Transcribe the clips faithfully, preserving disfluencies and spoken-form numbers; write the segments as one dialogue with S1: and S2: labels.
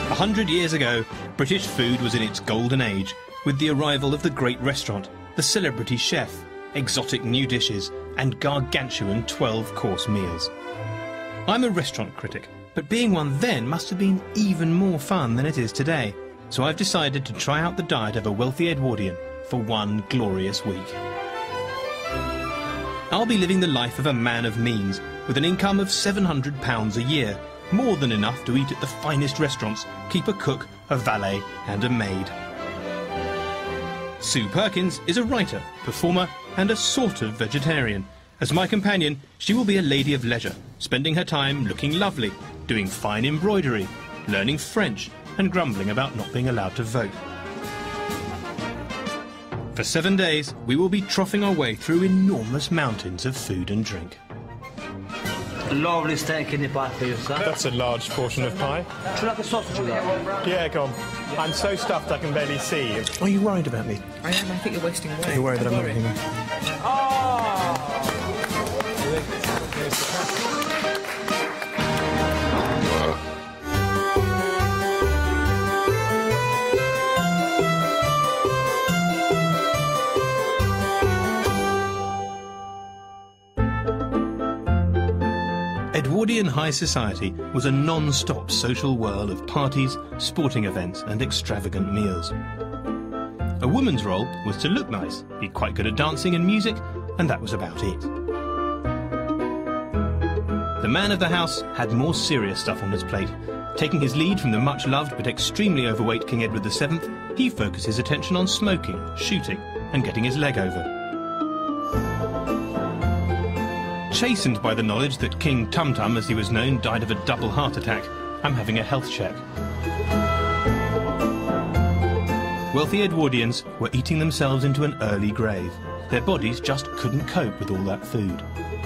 S1: A hundred years ago, British food was in its golden age, with the arrival of the great restaurant, the celebrity chef, exotic new dishes, and gargantuan twelve-course meals. I'm a restaurant critic, but being one then must have been even more fun than it is today, so I've decided to try out the diet of a wealthy Edwardian for one glorious week. I'll be living the life of a man of means, with an income of seven hundred pounds a year, more than enough to eat at the finest restaurants, keep a cook, a valet and a maid. Sue Perkins is a writer, performer and a sort of vegetarian. As my companion, she will be a lady of leisure, spending her time looking lovely, doing fine embroidery, learning French and grumbling about not being allowed to vote. For seven days, we will be troughing our way through enormous mountains of food and drink.
S2: A lovely steak in the pie for you, sir.
S3: That's a large portion of pie.
S2: Would you like a sausage with that?
S3: Yeah, go on. I'm so stuffed I can barely see.
S1: Are you worried about me?
S4: I am. I think you're wasting away.
S1: Are you worried that I'm not getting Edwardian high society was a non-stop social whirl of parties, sporting events and extravagant meals. A woman's role was to look nice, be quite good at dancing and music, and that was about it. The man of the house had more serious stuff on his plate. Taking his lead from the much-loved but extremely overweight King Edward the seventh, he focused his attention on smoking, shooting and getting his leg over. Chastened by the knowledge that King Tum Tum, as he was known, died of a double heart attack, I'm having a health check. Wealthy Edwardians were eating themselves into an early grave. Their bodies just couldn't cope with all that food.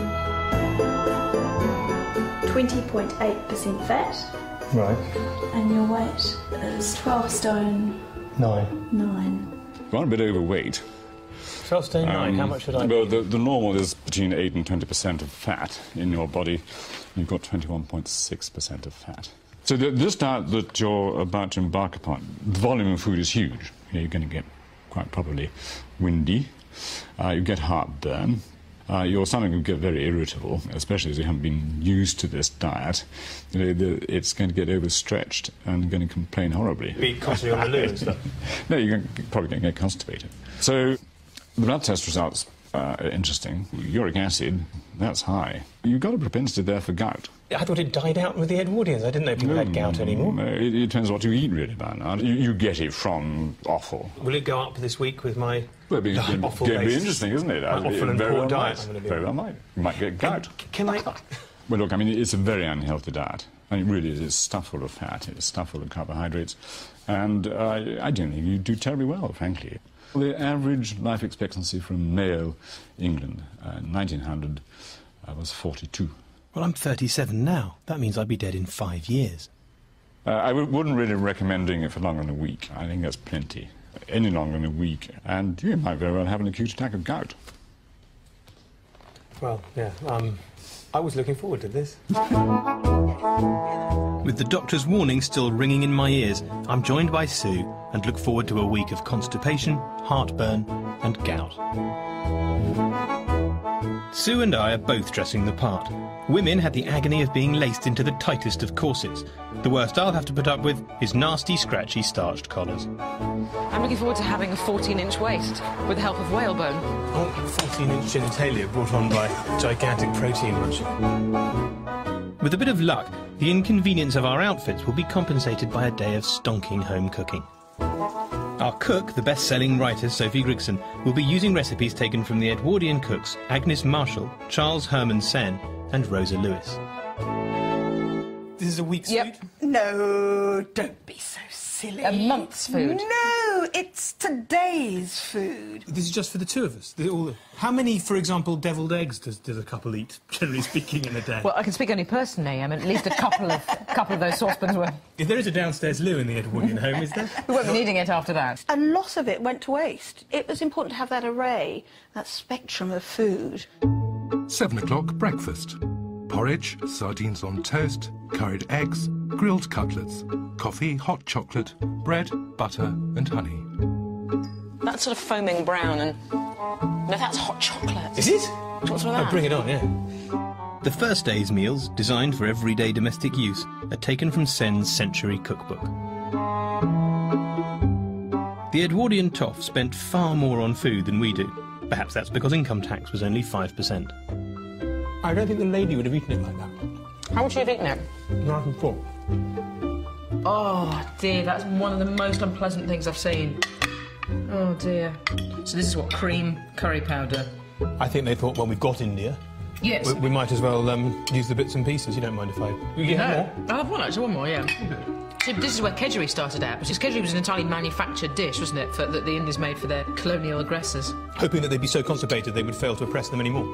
S5: twenty point eight percent fat.
S1: Right.
S5: And your weight is twelve stone
S1: Nine.
S5: nine.
S6: Quite a bit overweight.
S1: twelve stone nine,
S6: Um,
S1: how much should I
S6: Well,
S1: be?
S6: the, the normal is between eight and twenty percent of fat in your body. You've got twenty-one point six percent of fat. So the, this diet that you're about to embark upon, the volume of food is huge. You know, you're going to get quite probably windy. Uh, you get heartburn. Uh, your stomach will get very irritable, especially as you haven't been used to this diet. You know, the, it's going to get overstretched and going to complain horribly.
S1: Be constantly on the loo and stuff.
S6: No, you're going, probably going to get constipated. So the blood test results uh, are interesting. Uric acid, that's high. You've got a propensity there for gout.
S1: I thought it died out with the Edwardians. I didn't know people had gout anymore.
S6: No, it, it depends what you eat, really, by now. You, you get it from offal.
S1: Will it go up this week with my
S6: Well, it'd be, it'd be,
S1: offal
S6: it'd be
S1: based-
S6: interesting, isn't it?
S1: my
S6: I'd be-
S1: offal and
S6: very
S1: poor
S6: well
S1: diet,
S6: might.
S1: I'm gonna be-
S6: Very well might. You might get gout.
S1: Can I...
S6: Well, look, I mean, it's a very unhealthy diet. I mean, it really is. It's stuffed full of fat. It's stuffed full of carbohydrates. And uh, I don't think you do terribly well, frankly. The average life expectancy from Mayo, England, uh, nineteen hundred, uh, was forty-two.
S1: Well, I'm thirty-seven now. That means I'd be dead in five years.
S6: Uh, I w wouldn't really recommend doing it for longer than a week. I think that's plenty. Any longer than a week, and you might very well have an acute attack of gout.
S1: Well, yeah, um, I was looking forward to this. With the doctor's warning still ringing in my ears, I'm joined by Sue and look forward to a week of constipation, heartburn and gout. Sue and I are both dressing the part. Women had the agony of being laced into the tightest of corsets. The worst I'll have to put up with is nasty, scratchy, starched collars.
S4: I'm looking forward to having a fourteen inch waist with the help of whalebone.
S1: Oh, fourteen inch genitalia brought on by gigantic protein munching. With a bit of luck, the inconvenience of our outfits will be compensated by a day of stonking home cooking. Our cook, the best-selling writer Sophie Grigson, will be using recipes taken from the Edwardian cooks Agnes Marshall, Charles Herman Sen and Rosa Lewis. This is a week's
S4: Yep.
S1: food?
S7: No, don't be so silly.
S4: A month's food.
S7: No, it's today's food.
S1: This is just for the two of us? They're all... How many, for example, devilled eggs does, does a couple eat, generally speaking, in a day?
S4: Well, I can speak only personally. I mean, at least a couple of couple of those saucepans were.
S1: If there is a downstairs loo in the Edwardian home, is there?
S4: We won't be needing it after that.
S7: A lot of it went to waste. It was important to have that array, that spectrum of food.
S8: Seven o'clock breakfast. Porridge, sardines on toast, curried eggs, grilled cutlets, coffee, hot chocolate, bread, butter and honey.
S4: That's sort of foaming brown and... No, that's hot chocolate.
S1: Is it?
S4: What's with
S1: Oh,
S4: that?
S1: bring it on, yeah. The first day's meals, designed for everyday domestic use, are taken from Sen's Century Cookbook. The Edwardian toff spent far more on food than we do. Perhaps that's because income tax was only five percent.
S3: I don't think the lady would have eaten it like that.
S4: How would you have eaten it?
S3: Knife and fork.
S4: Oh, dear, that's one of the most unpleasant things I've seen. Oh, dear. So this is what, cream, curry powder?
S3: I think they thought, well, we've got India.
S4: Yes.
S3: We, we might as well um, use the bits and pieces. You don't mind if I... You get
S4: No.
S3: more?
S4: I'll have one, actually, one more, yeah. See, this is where kedgeree started out, because kedgeree was an entirely manufactured dish, wasn't it, for, that the Indians made for their colonial aggressors.
S3: Hoping that they'd be so constipated they would fail to oppress them anymore.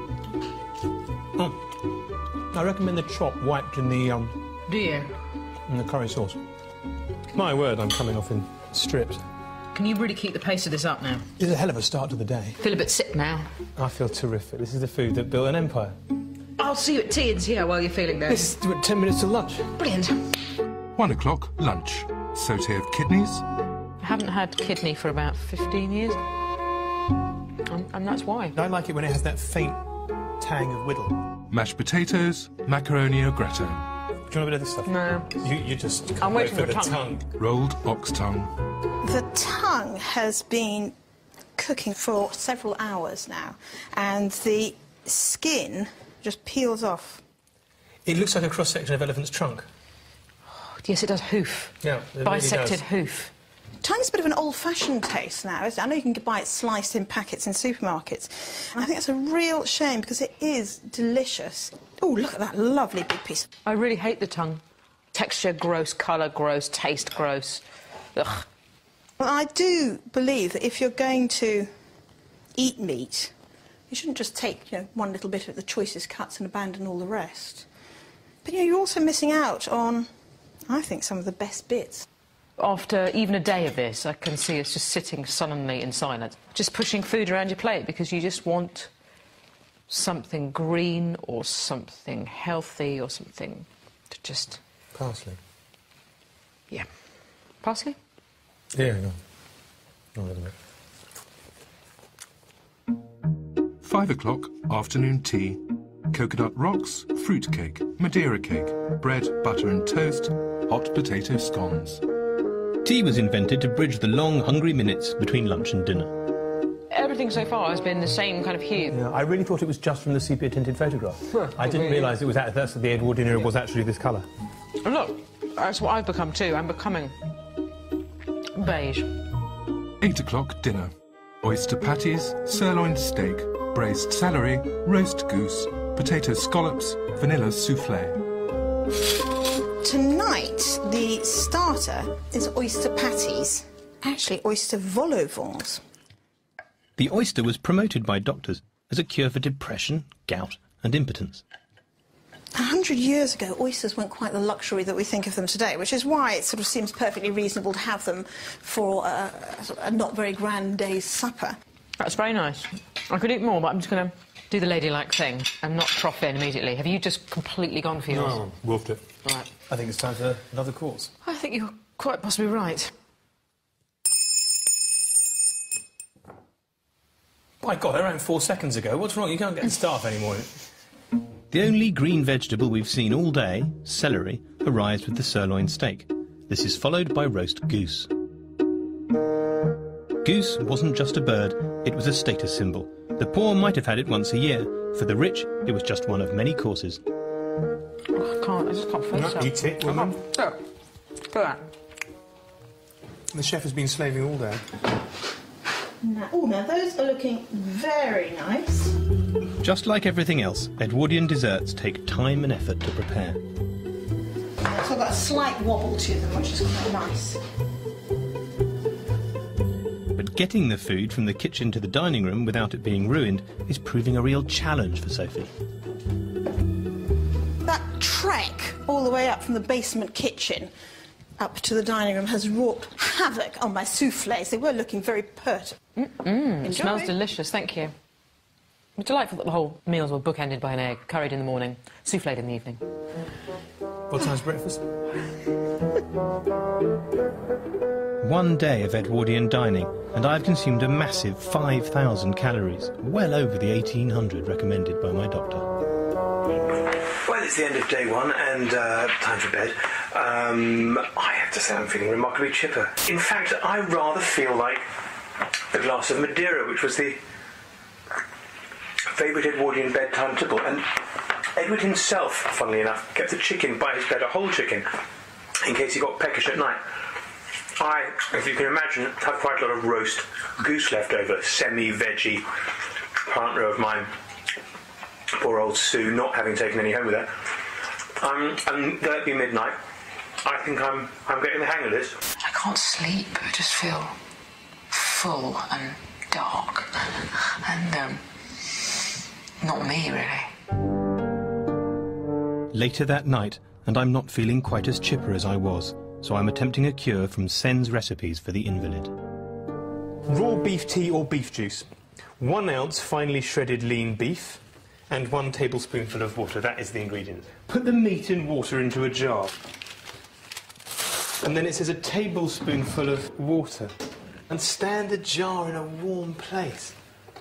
S3: Oh. I recommend the chop wiped in the, um...
S4: Do you?
S3: in the curry sauce. My word, I'm coming off in strips.
S4: Can you really keep the pace of this up now?
S3: This is a hell of a start to the day.
S4: Feel a bit sick now.
S3: I feel terrific. This is the food that built an empire.
S4: I'll see you at tea and see how well you're feeling there.
S3: This is what, ten minutes to lunch.
S4: Brilliant.
S8: One o'clock, lunch. Sauté of kidneys.
S4: I haven't had kidney for about fifteen years. And, and that's why.
S3: I like it when it has that faint tang of whittle.
S8: Mashed potatoes, macaroni au gratin.
S3: Do you want a bit of this stuff?
S4: No.
S3: You, you just can't
S4: I'm
S3: wait
S4: waiting
S3: for
S4: for
S3: the
S4: tongue.
S3: tongue.
S8: Rolled ox tongue.
S7: The tongue has been cooking for several hours now, and the skin just peels off.
S3: It looks like a cross-section of elephant's trunk.
S4: Yes, it does hoof.
S3: Yeah, it really
S4: Bisected
S3: does.
S4: hoof.
S7: Tongue's a bit of an old-fashioned taste now, isn't it? I know you can buy it sliced in packets in supermarkets. And I think that's a real shame because it is delicious. Oh, look at that lovely big piece.
S4: I really hate the tongue. Texture gross, colour gross, taste gross. Ugh.
S7: Well, I do believe that if you're going to eat meat, you shouldn't just take, you know, one little bit of the choicest cuts and abandon all the rest. But, you know, you're also missing out on, I think, some of the best bits.
S4: After even a day of this, I can see us just sitting sullenly in silence, just pushing food around your plate because you just want something green or something healthy or something to just...
S3: Parsley.
S4: Yeah. Parsley?
S3: Yeah, no. No, wait a minute.
S8: Five o'clock, afternoon tea. Coconut rocks, fruit cake, Madeira cake, bread, butter and toast, hot potato scones.
S1: Tea was invented to bridge the long, hungry minutes between lunch and dinner.
S4: Everything so far has been the same kind of hue.
S3: Yeah, I really thought it was just from the sepia-tinted photograph. I didn't realise it was that, that's the Edwardian era was actually this colour.
S4: And look, that's what I've become too. I'm becoming beige.
S8: Eight o'clock, dinner. Oyster patties, sirloin steak, braised celery, roast goose, potato scallops, vanilla soufflé.
S7: Tonight, the starter is oyster patties. Actually, oyster vol au vents.
S1: The oyster was promoted by doctors as a cure for depression, gout and impotence.
S7: A hundred years ago, oysters weren't quite the luxury that we think of them today, which is why it sort of seems perfectly reasonable to have them for a, a not very grand day's supper.
S4: That's very nice. I could eat more, but I'm just going to do the ladylike thing and not trough in immediately. Have you just completely gone for yours?
S3: No, wolfed it.
S4: Right.
S3: I think it's time for another course.
S4: I think you're quite possibly right.
S3: My God, I ran four seconds ago. What's wrong? You can't get the staff anymore.
S1: The only green vegetable we've seen all day, celery, arrives with the sirloin steak. This is followed by roast goose. Goose wasn't just a bird, it was a status symbol. The poor might have had it once a year. For the rich, it was just one of many courses.
S4: Oh, I can't, I just can't face
S3: No,
S4: that.
S3: eat it, woman.
S4: Look, look at that.
S3: The chef has been slaving all day.
S7: Now, oh, now those are looking very nice.
S1: Just like everything else, Edwardian desserts take time and effort to prepare.
S7: So I've got a slight wobble to them, which is quite nice.
S1: But getting the food from the kitchen to the dining room without it being ruined is proving a real challenge for Sophie.
S7: That trek all the way up from the basement kitchen up to the dining room has wrought havoc on my soufflés. They were looking very pert.
S4: Mm, it smells delicious, thank you. It's delightful that the whole meals were bookended by an egg, curried in the morning, souffled in the evening.
S3: What time's breakfast?
S1: One day of Edwardian dining, and I've consumed a massive five thousand calories, well over the eighteen hundred recommended by my doctor.
S9: Well, it's the end of day one and uh, time for bed. Um, I have to say I'm feeling remarkably chipper. In fact, I rather feel like a glass of Madeira, which was the favourite Edwardian bedtime tipple. And Edward himself, funnily enough, kept the chicken by his bed, a whole chicken, in case he got peckish at night. I, if you can imagine, have quite a lot of roast goose left over, semi-veggie partner of mine, poor old Sue, not having taken any home with her. Um, and though it be midnight, I think I'm I'm getting the hang of this.
S4: I can't sleep. I just feel full and dark, and um, not me really.
S1: Later that night, and I'm not feeling quite as chipper as I was, so I'm attempting a cure from Sen's recipes for the invalid.
S3: Raw beef tea or beef juice. One ounce finely shredded lean beef and one tablespoonful of water. That is the ingredient. Put the meat and water into a jar. And then it says a tablespoonful of water. And stand the jar in a warm place.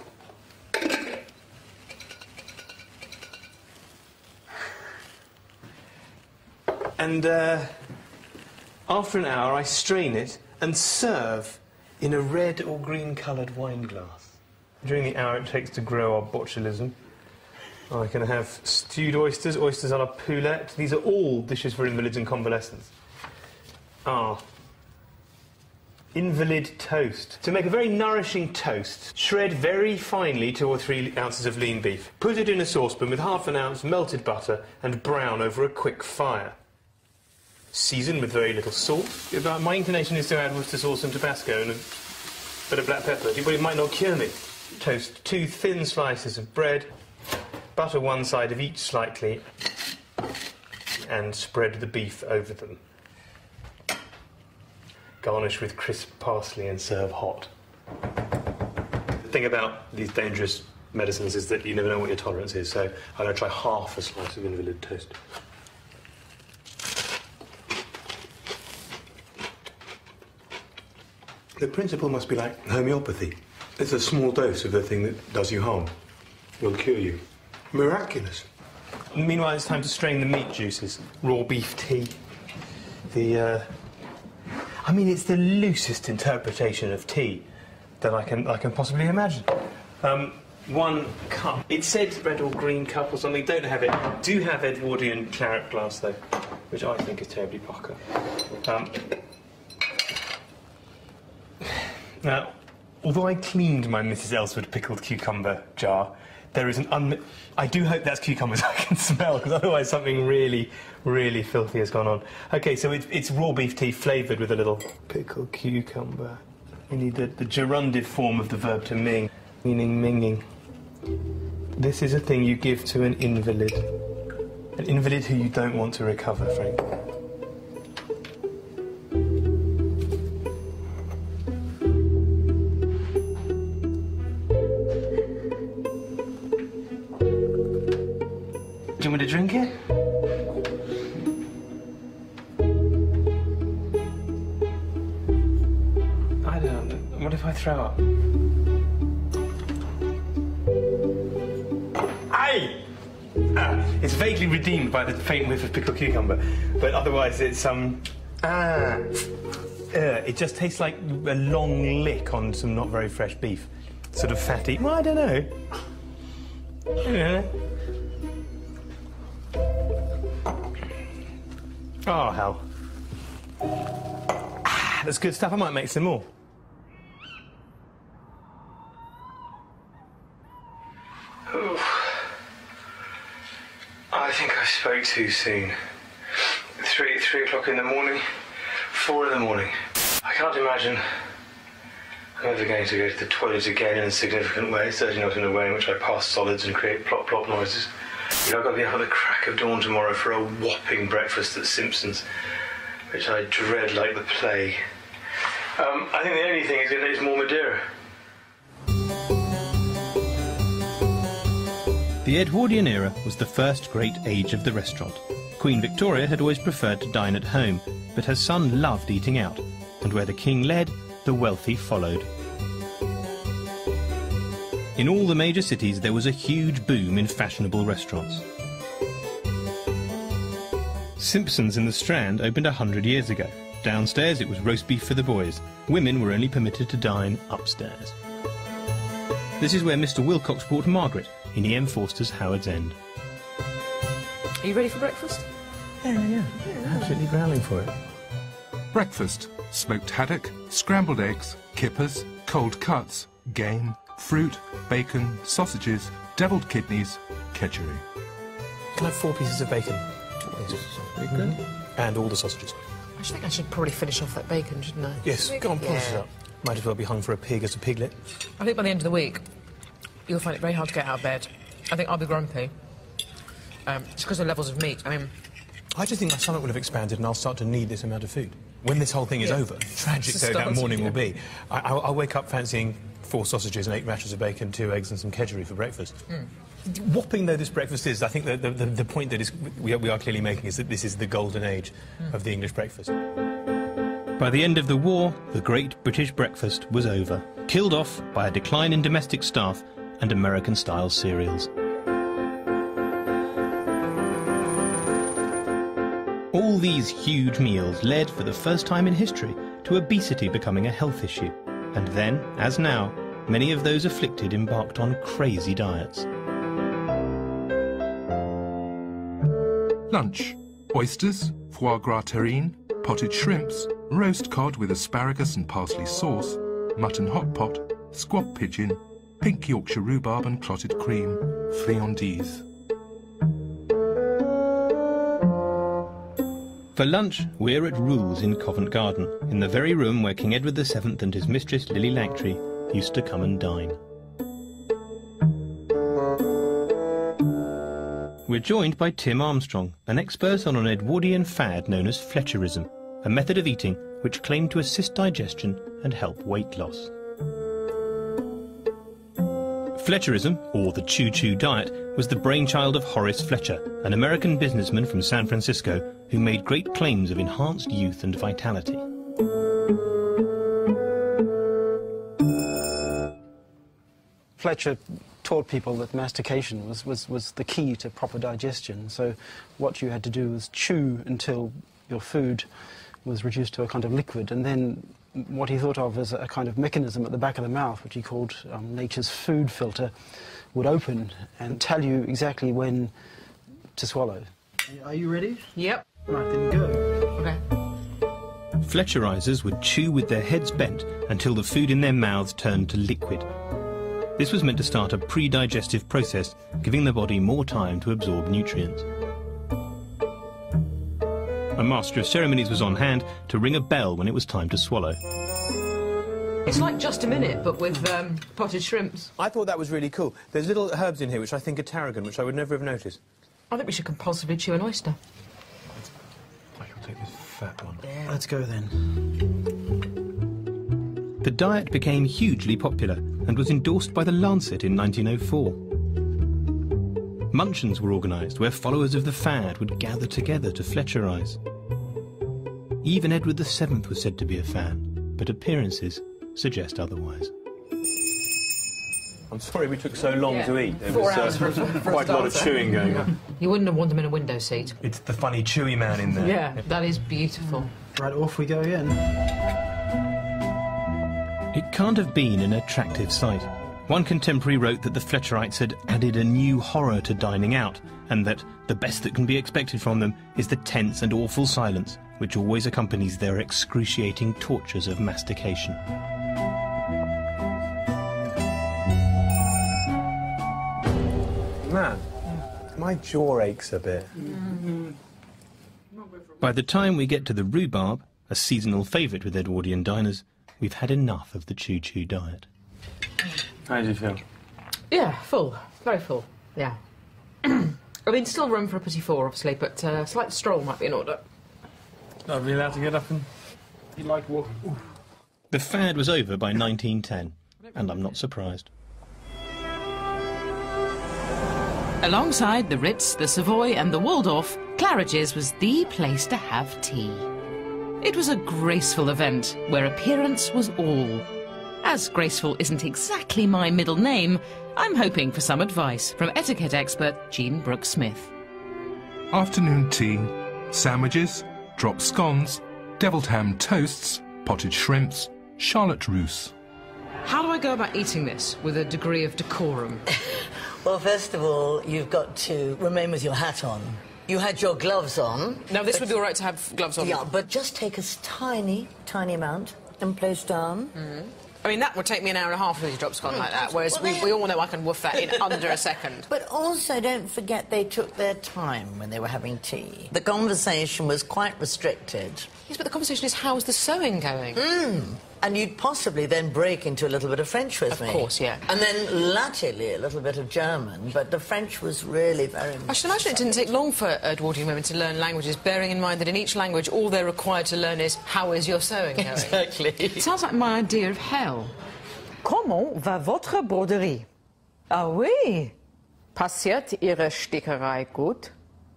S3: And uh, after an hour, I strain it and serve in a red or green coloured wine glass. During the hour it takes to grow our botulism, I can have stewed oysters, oysters a la poulette. These are all dishes for invalids and convalescents. Ah. Invalid toast. To make a very nourishing toast, shred very finely two or three ounces of lean beef. Put it in a saucepan with half an ounce melted butter and brown over a quick fire. Season with very little salt. My inclination is to add Worcester sauce and Tabasco and a bit of black pepper, but it might not cure me. Toast two thin slices of bread, butter one side of each slightly, and spread the beef over them. Garnish with crisp parsley and serve hot. The thing about these dangerous medicines is that you never know what your tolerance is, so I'm going to try half a slice of invalid toast. The principle must be like homeopathy. It's a small dose of the thing that does you harm. Will cure you. Miraculous. Meanwhile, it's time to strain the meat juices. Raw beef tea. The, uh... I mean, it's the loosest interpretation of tea that I can, I can possibly imagine. Um, one cup. It said red or green cup or something. Don't have it. Do have Edwardian claret glass, though, which I think is terribly pucker. Um... Now, although I cleaned my Missus Ellsworth pickled cucumber jar, there is an un... I do hope that's cucumbers I can smell, because otherwise something really, really filthy has gone on. OK, so it's, it's raw beef tea flavoured with a little pickled cucumber. We need the, the gerundive form of the verb to ming, meaning minging. This is a thing you give to an invalid. An invalid who you don't want to recover, Frank. Do you want me to drink it? I don't know. What if I throw up? Aye! Ah, it's vaguely redeemed by the faint whiff of pickled cucumber, but otherwise it's, um... Ah! Uh, it just tastes like a long lick on some not very fresh beef. Sort of fatty. Well, I don't know. Yeah. Oh, hell. Ah, that's good stuff. I might make some more. Oof. I think I spoke too soon. Three, three o'clock in the morning, four in the morning. I can't imagine I'm ever going to go to the toilet again in a significant way, certainly not in a way in which I pass solids and create plop-plop noises. I've got to be up at the crack of dawn tomorrow for a whopping breakfast at Simpson's, which I dread like the plague. Um, I think the only thing is, is more Madeira.
S1: The Edwardian era was the first great age of the restaurant. Queen Victoria had always preferred to dine at home, but her son loved eating out, and where the king led, the wealthy followed. In all the major cities there was a huge boom in fashionable restaurants. Simpson's in the Strand opened a hundred years ago. Downstairs it was roast beef for the boys. Women were only permitted to dine upstairs. This is where Mister Wilcox brought Margaret, in E M Forster's Howard's End.
S4: Are you ready for breakfast?
S1: Yeah, yeah, yeah. Absolutely growling for it.
S8: Breakfast: smoked haddock, scrambled eggs, kippers, cold cuts, game, fruit, bacon, sausages, devilled kidneys, kedgeree.
S1: Can I have four pieces of bacon? Very good. Mm-hmm. And all the sausages.
S4: I just think I should probably finish off that bacon, shouldn't I?
S1: Yes, go on, polish
S4: yeah.
S1: it up. Might as well be hung for a pig as a piglet.
S4: I think by the end of the week, you'll find it very hard to get out of bed. I think I'll be grumpy. Um, it's because of levels of meat. I mean...
S1: I just think my stomach will have expanded and I'll start to need this amount of food. When this whole thing is
S4: yeah.
S1: over, tragic though that morning
S4: yeah.
S1: will be, I, I'll, I'll wake up fancying four sausages and eight rashers of bacon, two eggs and some kedgeree for breakfast. Mm. Whopping though this breakfast is, I think the, the, the point that is, we, are, we are clearly making is that this is the golden age mm. of the English breakfast. By the end of the war, the great British breakfast was over, killed off by a decline in domestic staff and American-style cereals. All these huge meals led, for the first time in history, to obesity becoming a health issue. And then, as now, many of those afflicted embarked on crazy diets.
S8: Lunch: oysters, foie gras terrine, potted shrimps, roast cod with asparagus and parsley sauce, mutton hot pot, squab pigeon, pink Yorkshire rhubarb and clotted cream, friandises.
S1: For lunch, we're at Rule's in Covent Garden, in the very room where King Edward the Seventh and his mistress Lily Langtry used to come and dine. We're joined by Tim Armstrong, an expert on an Edwardian fad known as Fletcherism, a method of eating which claimed to assist digestion and help weight loss. Fletcherism, or the Choo Choo diet, was the brainchild of Horace Fletcher, an American businessman from San Francisco who made great claims of enhanced youth and vitality.
S10: Fletcher taught people that mastication was, was, was the key to proper digestion. So what you had to do was chew until your food was reduced to a kind of liquid, and then what he thought of as a kind of mechanism at the back of the mouth, which he called um, nature's food filter, would open and tell you exactly when to swallow. Are you ready?
S4: Yep.
S10: Right, then go.
S4: Okay.
S1: Fletcherizers would chew with their heads bent until the food in their mouths turned to liquid. This was meant to start a pre-digestive process, giving the body more time to absorb nutrients. A master of ceremonies was on hand to ring a bell when it was time to swallow.
S4: It's like Just a Minute, but with um, potted shrimps.
S1: I thought that was really cool. There's little herbs in here which I think are tarragon, which I would never have noticed.
S4: I think we should compulsively chew an oyster.
S1: I shall take this fat one.
S10: Yeah. Let's go then.
S1: The diet became hugely popular and was endorsed by the Lancet in nineteen oh four. Muncheons were organised where followers of the fad would gather together to Fletcherize. Even Edward the Seventh was said to be a fan, but appearances suggest otherwise. I'm sorry we took so long
S4: yeah.
S1: to eat. There
S4: Four
S1: was
S4: hours
S1: uh,
S4: for, for
S1: quite a lot of chewing going on.
S4: You wouldn't have wanted them in a window seat.
S1: It's the funny chewy man in there.
S4: Yeah, that is beautiful.
S10: Right, off we go again.
S1: It can't have been an attractive sight. One contemporary wrote that the Fletcherites had added a new horror to dining out, and that the best that can be expected from them is the tense and awful silence which always accompanies their excruciating tortures of mastication. Man, my jaw aches a bit. Mm-hmm. By the time we get to the rhubarb, a seasonal favourite with Edwardian diners, we've had enough of the Choo Choo diet. How do you feel?
S4: Yeah, full. Very full, yeah. I mean, still room for a petit four, obviously, but uh, a slight stroll might be in order.
S1: I'll be allowed to get up and...
S10: You like walking?
S1: The fad was over by nineteen ten, and I'm not surprised.
S11: Alongside the Ritz, the Savoy and the Waldorf,
S4: Claridge's was the place to have tea. It was a graceful event where appearance was all. As graceful isn't exactly my middle name, I'm hoping for some advice from etiquette expert Jean Brooks-Smith.
S8: Afternoon tea, sandwiches, drop scones, devilled ham toasts, potted shrimps, charlotte russe.
S4: How do I go about eating this with a degree of decorum?
S11: Well, first of all, you've got to remain with your hat on. You had your gloves on.
S4: Now, this would be all right to have gloves on.
S11: Yeah, but just take a tiny, tiny amount and place down.
S4: Mm. I mean, that would take me an hour and a half with these drops gone like that, whereas well, we, we all know I can woof that in under a second.
S11: But also, don't forget they took their time when they were having tea. The conversation was quite restricted.
S4: Yes, but the conversation is, how's the sewing going?
S11: Mm. And you'd possibly then break into a little bit of French with
S4: of
S11: me.
S4: Of course, yeah.
S11: And then latterly a little bit of German, but the French was really very much...
S4: I should imagine it didn't take long for Edwardian women to learn languages, bearing in mind that in each language all they're required to learn is, how is your sewing going?
S11: Exactly.
S4: It sounds like my idea of hell.
S12: Comment va votre broderie? Ah oui. Passiert Ihre Stickerei gut?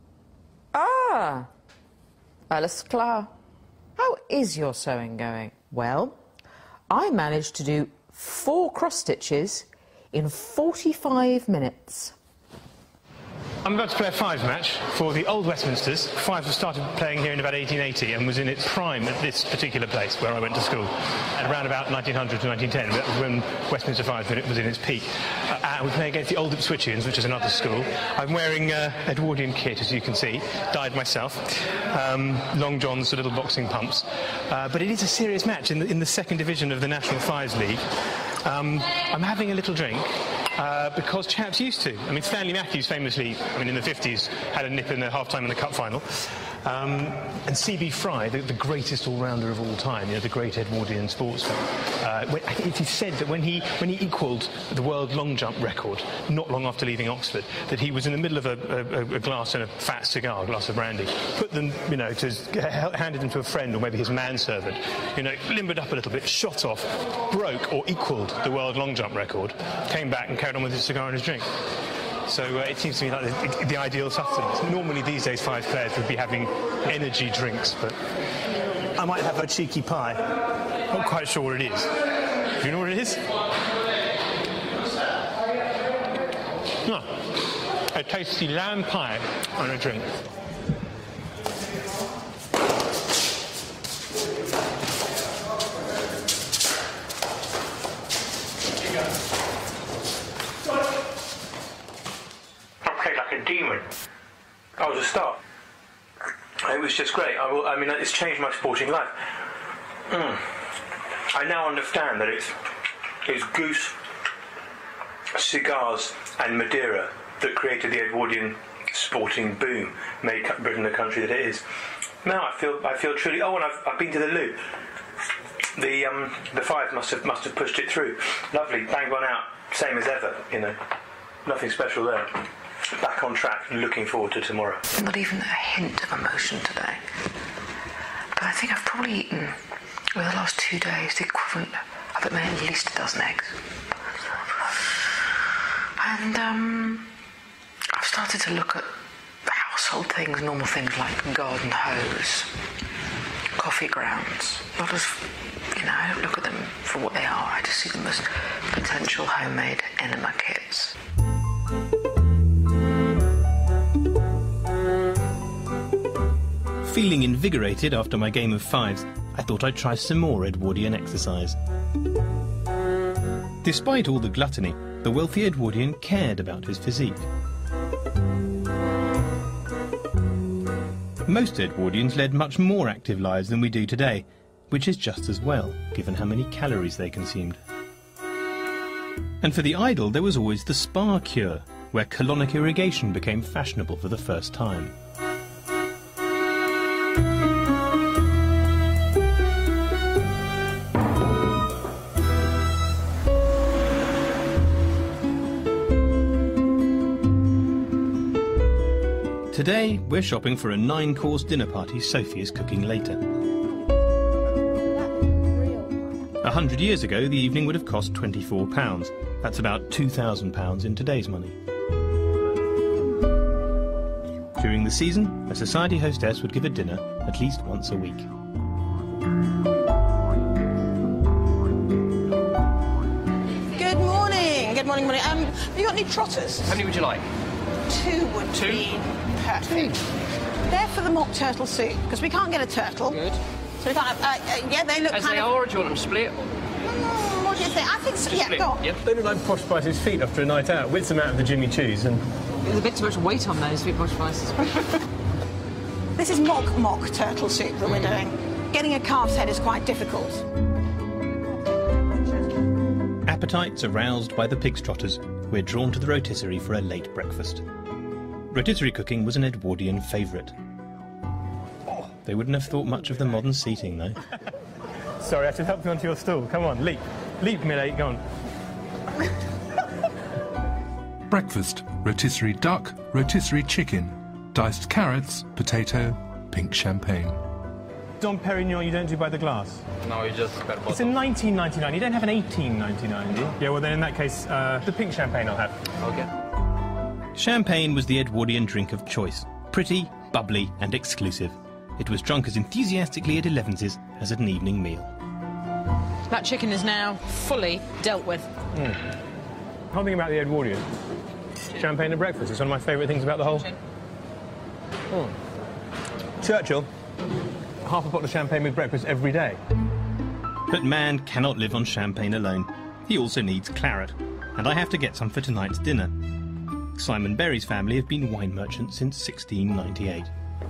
S12: Ah, alles klar.
S4: How is your sewing going? Well, I managed to do four cross stitches in forty-five minutes.
S1: I'm about to play a fives match for the Old Westminsters. Fives was started playing here in about eighteen eighty and was in its prime at this particular place where I went to school, at around about nineteen hundred to nineteen ten. That was when Westminster Fives was in its peak. Uh, and we play against the Old Ipswichians, which is another school. I'm wearing uh, Edwardian kit, as you can see, dyed myself, um, long johns, so little boxing pumps. Uh, but it is a serious match in the, in the second division of the National Fives League. Um, I'm having a little drink. Uh, because chaps used to. I mean, Stanley Matthews famously, I mean, in the fifties, had a nip in the half-time in the cup final. Um, and C B Fry, the, the greatest all-rounder of all time, you know, the great Edwardian sportsman, uh, when, it is said that when he, when he equalled the world long jump record, not long after leaving Oxford, that he was in the middle of a, a, a glass and a fat cigar, a glass of brandy, put them, you know, to, handed them to a friend or maybe his manservant, you know, limbered up a little bit, shot off, broke or equalled the world long jump record, came back and carried on with his cigar and his drink. So uh, it seems to me like the, the ideal sustenance. Normally these days five players would be having energy drinks, but I might have a cheeky pie. Not quite sure what it is. Do you know what it is? No. A tasty lamb pie and a drink.
S9: I was a star. It was just great. I, will, I mean, it's changed my sporting life. Mm. I now understand that it's, it's goose, cigars and Madeira that created the Edwardian sporting boom, made Britain the country that it is. Now I feel I feel truly. Oh, and I've, I've been to the loo. The um, the five must have must have pushed it through. Lovely, bang on out, same as ever. You know, nothing special there. Back on track and looking forward to tomorrow.
S4: Not even a hint of emotion today. But I think I've probably eaten, over the last two days, the equivalent of it made at least a dozen eggs. And um, I've started to look at household things, normal things like garden hose, coffee grounds. Not as, you know, I don't look at them for what they are. I just see them as potential homemade enema kits.
S1: Feeling invigorated after my game of fives, I thought I'd try some more Edwardian exercise. Despite all the gluttony, the wealthy Edwardian cared about his physique. Most Edwardians led much more active lives than we do today, which is just as well, given how many calories they consumed. And for the idle, there was always the spa cure, where colonic irrigation became fashionable for the first time. Today, we're shopping for a nine-course dinner party Sophie is cooking later. A hundred years ago, the evening would have cost twenty-four pounds. That's about two thousand pounds in today's money. During the season, a society hostess would give a dinner at least once a week.
S7: Good morning. Good morning, morning. Um, have you got any trotters?
S13: How many would you like?
S7: Two would
S13: Two?
S7: be perfect. They're for the mock turtle soup, because we can't get a turtle.
S13: Good.
S7: So we can't have... Uh, uh, yeah, they look
S13: As
S7: kind
S13: they
S7: of...
S13: are, or do you want them split?
S7: Mm, what do you think? I think so.
S13: Just
S7: Yeah,
S13: split.
S7: go on.
S13: Yep.
S1: They look like posh spices' feet after a night out. Whips them out of the Jimmy Choos and...
S4: There's a bit too much weight on those feet, posh spices.
S7: This is mock mock turtle soup that we're doing. Getting a calf's head is quite difficult.
S1: Appetites aroused by the pig's trotters, we're drawn to the rotisserie for a late breakfast. Rotisserie cooking was an Edwardian favourite. They wouldn't have thought much of the modern seating, though. Sorry, I should help you onto your stool. Come on, leap. Leap, Millie, go on.
S8: Breakfast: rotisserie duck, rotisserie chicken, diced carrots, potato, pink champagne.
S1: Dom Perignon you don't do by the glass?
S13: No, you just got a
S1: It's a nineteen ninety-nine. You don't have an eighteen ninety-nine, do you? Yeah, well then in that case, uh, the pink champagne I'll have.
S13: Okay.
S1: Champagne was the Edwardian drink of choice. Pretty, bubbly and exclusive. It was drunk as enthusiastically at Elevenses as at an evening meal.
S4: That chicken is now fully dealt with.
S1: Mm. One thing about the Edwardian, champagne at breakfast. It's one of my favourite things about the whole... Mm. Churchill, half a bottle of champagne with breakfast every day. But man cannot live on champagne alone. He also needs claret, and I have to get some for tonight's dinner. Simon Berry's family have been wine merchants since sixteen ninety-eight.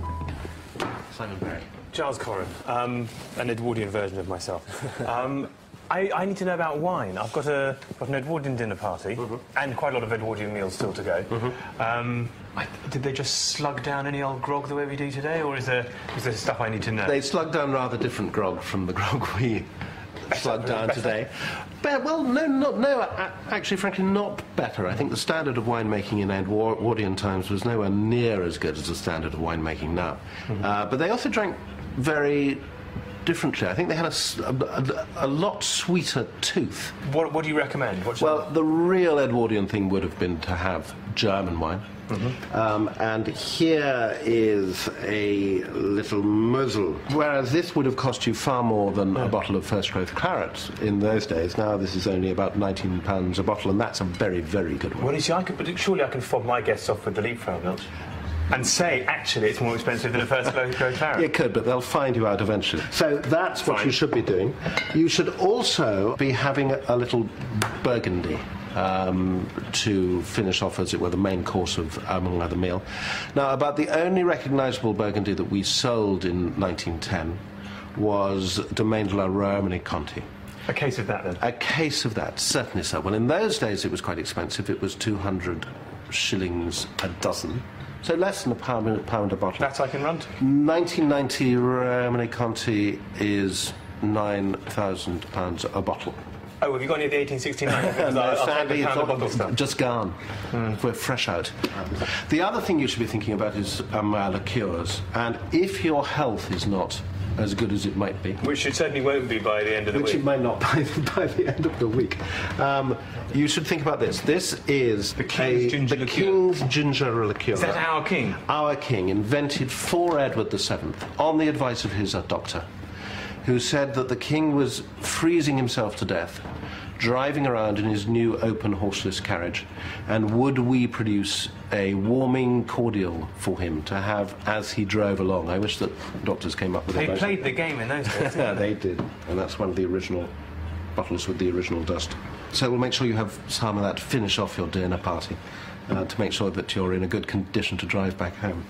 S13: Simon Berry.
S3: Giles Corran, um, an Edwardian version of myself. um, I, I need to know about wine. I've got, a, got an Edwardian dinner party mm-hmm. and quite a lot of Edwardian meals still to go. Mm-hmm. um, I, did they just slug down any old grog the way we do today, or is there, is there stuff I need to know?
S14: They slug down rather different grog from the grog we slug down today. But, well, no, not, no, actually, frankly, not better. I think the standard of winemaking in Edwardian times was nowhere near as good as the standard of winemaking now. Mm-hmm. uh, but they also drank very differently. I think they had a, a, a lot sweeter tooth.
S3: What, what do you recommend? What
S14: well, the real Edwardian thing would have been to have German wine.
S3: Mm-hmm.
S14: um, and here is a little Mosel, whereas this would have cost you far more than yeah. a bottle of first growth claret in those days. Now this is only about nineteen pounds a bottle, and that's a very, very good one.
S3: Well, you see, I could, but surely I can fob my guests off with the Liebfrau milk and say, actually, it's more expensive than a first growth claret.
S14: You could, but they'll find you out eventually. So that's what Fine. you should be doing. You should also be having a, a little Burgundy. Um, to finish off, as it were, the main course of, among other meal. Now, about the only recognisable Burgundy that we sold in nineteen ten was Domaine de la Romanée-Conti.
S3: A case of that, then?
S14: A case of that, certainly so. Well, in those days it was quite expensive. It was two hundred shillings a dozen. So less than a pound, a pound a bottle.
S3: That I can run to.
S14: nineteen ninety Romanée-Conti is nine thousand pounds a bottle.
S3: Oh, have you got any of the eighteen sixty-nine?
S14: No,
S3: I'll
S14: sadly,
S3: take a
S14: it's
S3: pound of bottle
S14: not,
S3: stuff.
S14: just gone. Mm. We're fresh out. The other thing you should be thinking about is um, uh, liqueurs. And if your health is not as good as it might be...
S3: Which it certainly won't be by the end of the
S14: which
S3: week.
S14: Which it might not by, by the end of the week. Um, you should think about this. This is
S3: the King's,
S14: a,
S3: ginger,
S14: the
S3: liqueur.
S14: King's ginger liqueur.
S3: Is that our king?
S14: Our king, invented for Edward the Seventh, on the advice of his uh, doctor, who said that the king was freezing himself to death, driving around in his new open horseless carriage, and would we produce a warming cordial for him to have as he drove along. I wish that doctors came up with
S3: they
S14: it.
S3: They played the game in those days.
S14: Yeah, they did, and that's one of the original bottles with the original dust. So we'll make sure you have some of that to finish off your dinner party, uh, to make sure that you're in a good condition to drive back home.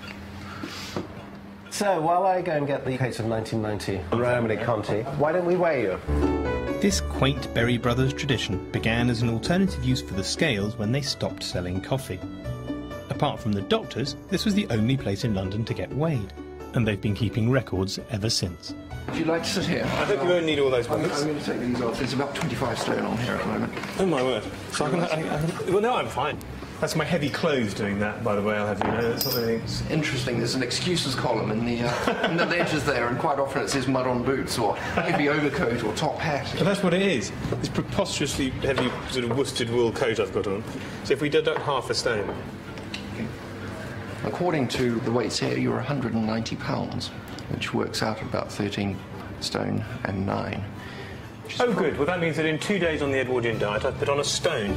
S14: So, while I go and get the case of nineteen ninety Romanée-Conti, why don't we weigh you?
S1: This quaint Berry Brothers tradition began as an alternative use for the scales when they stopped selling coffee. Apart from the doctors, this was the only place in London to get weighed, and they've been keeping records ever since.
S15: Would you like to sit here?
S3: I think we won't need all those ones.
S15: I'm, I'm going to take these off. There's about twenty-five stone on here at the moment.
S3: Oh, my word. So I can, I, I, well, no, I'm fine. That's my heavy clothes doing that, by the way, I'll have you know. It's not anything...
S15: It's interesting. There's an excuses column in the, uh, in the ledgers there, and quite often it says mud on boots or heavy overcoat or top hat.
S3: But that's what it is. This preposterously heavy sort of worsted wool coat I've got on. So if we deduct half a stone...
S15: According to the weights here, you're one hundred ninety pounds, which works out at about thirteen stone and nine.
S3: Oh, good. Well, that means that in two days on the Edwardian diet, I've put on a stone.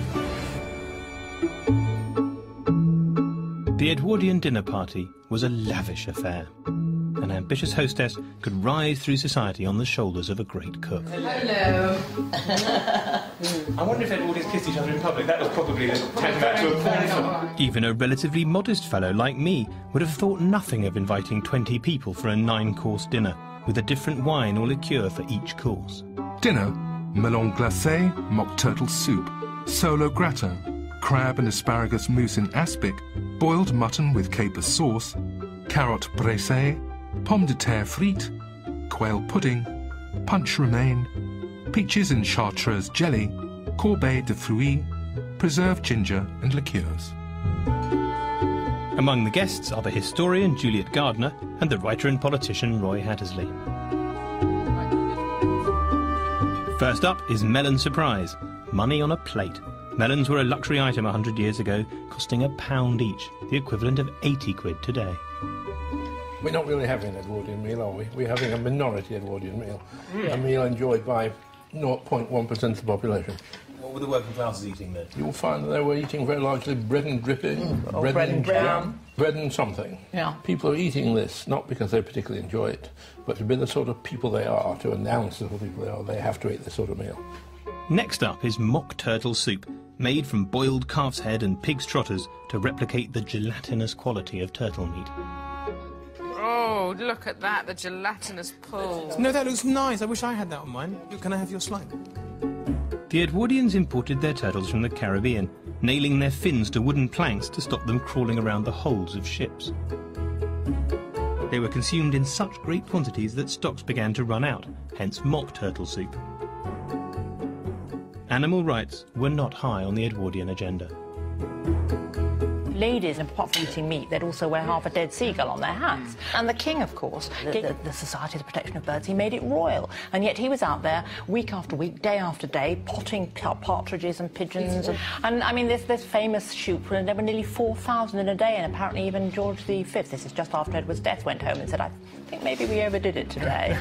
S1: The Edwardian dinner party was a lavish affair. An ambitious hostess could rise through society on the shoulders of a great cook.
S4: Hello.
S3: I wonder if Edwardians kissed each other in public. That was probably the tantamount to a porn.
S1: Even a relatively modest fellow like me would have thought nothing of inviting twenty people for a nine-course dinner, with a different wine or liqueur for each course.
S8: Dinner: melon glacé, mock turtle soup, solo gratin, crab and asparagus mousse in aspic, boiled mutton with caper sauce, carrot braisé, pomme de terre frite, quail pudding, punch romaine, peaches in chartreuse jelly, courbet de fruits, preserved ginger and liqueurs.
S1: Among the guests are the historian Juliet Gardner and the writer and politician Roy Hattersley. First up is Melon Surprise, money on a plate. Melons were a luxury item a hundred years ago, costing a pound each, the equivalent of eighty quid today.
S16: We're not really having an Edwardian meal, are we? We're having a minority Edwardian meal.
S1: Yeah.
S16: A meal enjoyed by zero point one percent of the population.
S3: What were the working classes eating then?
S16: You'll find that they were eating very largely bread and dripping,
S4: Mm. Or bread and jam.
S16: bread and something.
S4: Yeah.
S16: People are eating this not because they particularly enjoy it, but to be the sort of people they are, to announce the sort of people they are, they have to eat this sort of meal.
S1: Next up is mock turtle soup, made from boiled calf's head and pig's trotters to replicate the gelatinous quality of turtle meat.
S4: Oh, look at that, the gelatinous pool.
S3: No, that looks nice. I wish I had that on mine. Can I have your slide?
S1: The Edwardians imported their turtles from the Caribbean, nailing their fins to wooden planks to stop them crawling around the holds of ships. They were consumed in such great quantities that stocks began to run out, hence mock turtle soup. Animal rights were not high on the Edwardian agenda.
S17: Ladies, apart from eating meat, they'd also wear half a dead seagull on their hats. And the king, of course, the, the, the Society of the Protection of Birds, he made it royal. And yet he was out there week after week, day after day, potting partridges and pigeons. And, and I mean, this, this famous shoot, there were nearly four thousand in a day, and apparently even George the Fifth, this is just after Edward's death, went home and said, I think maybe we overdid it today.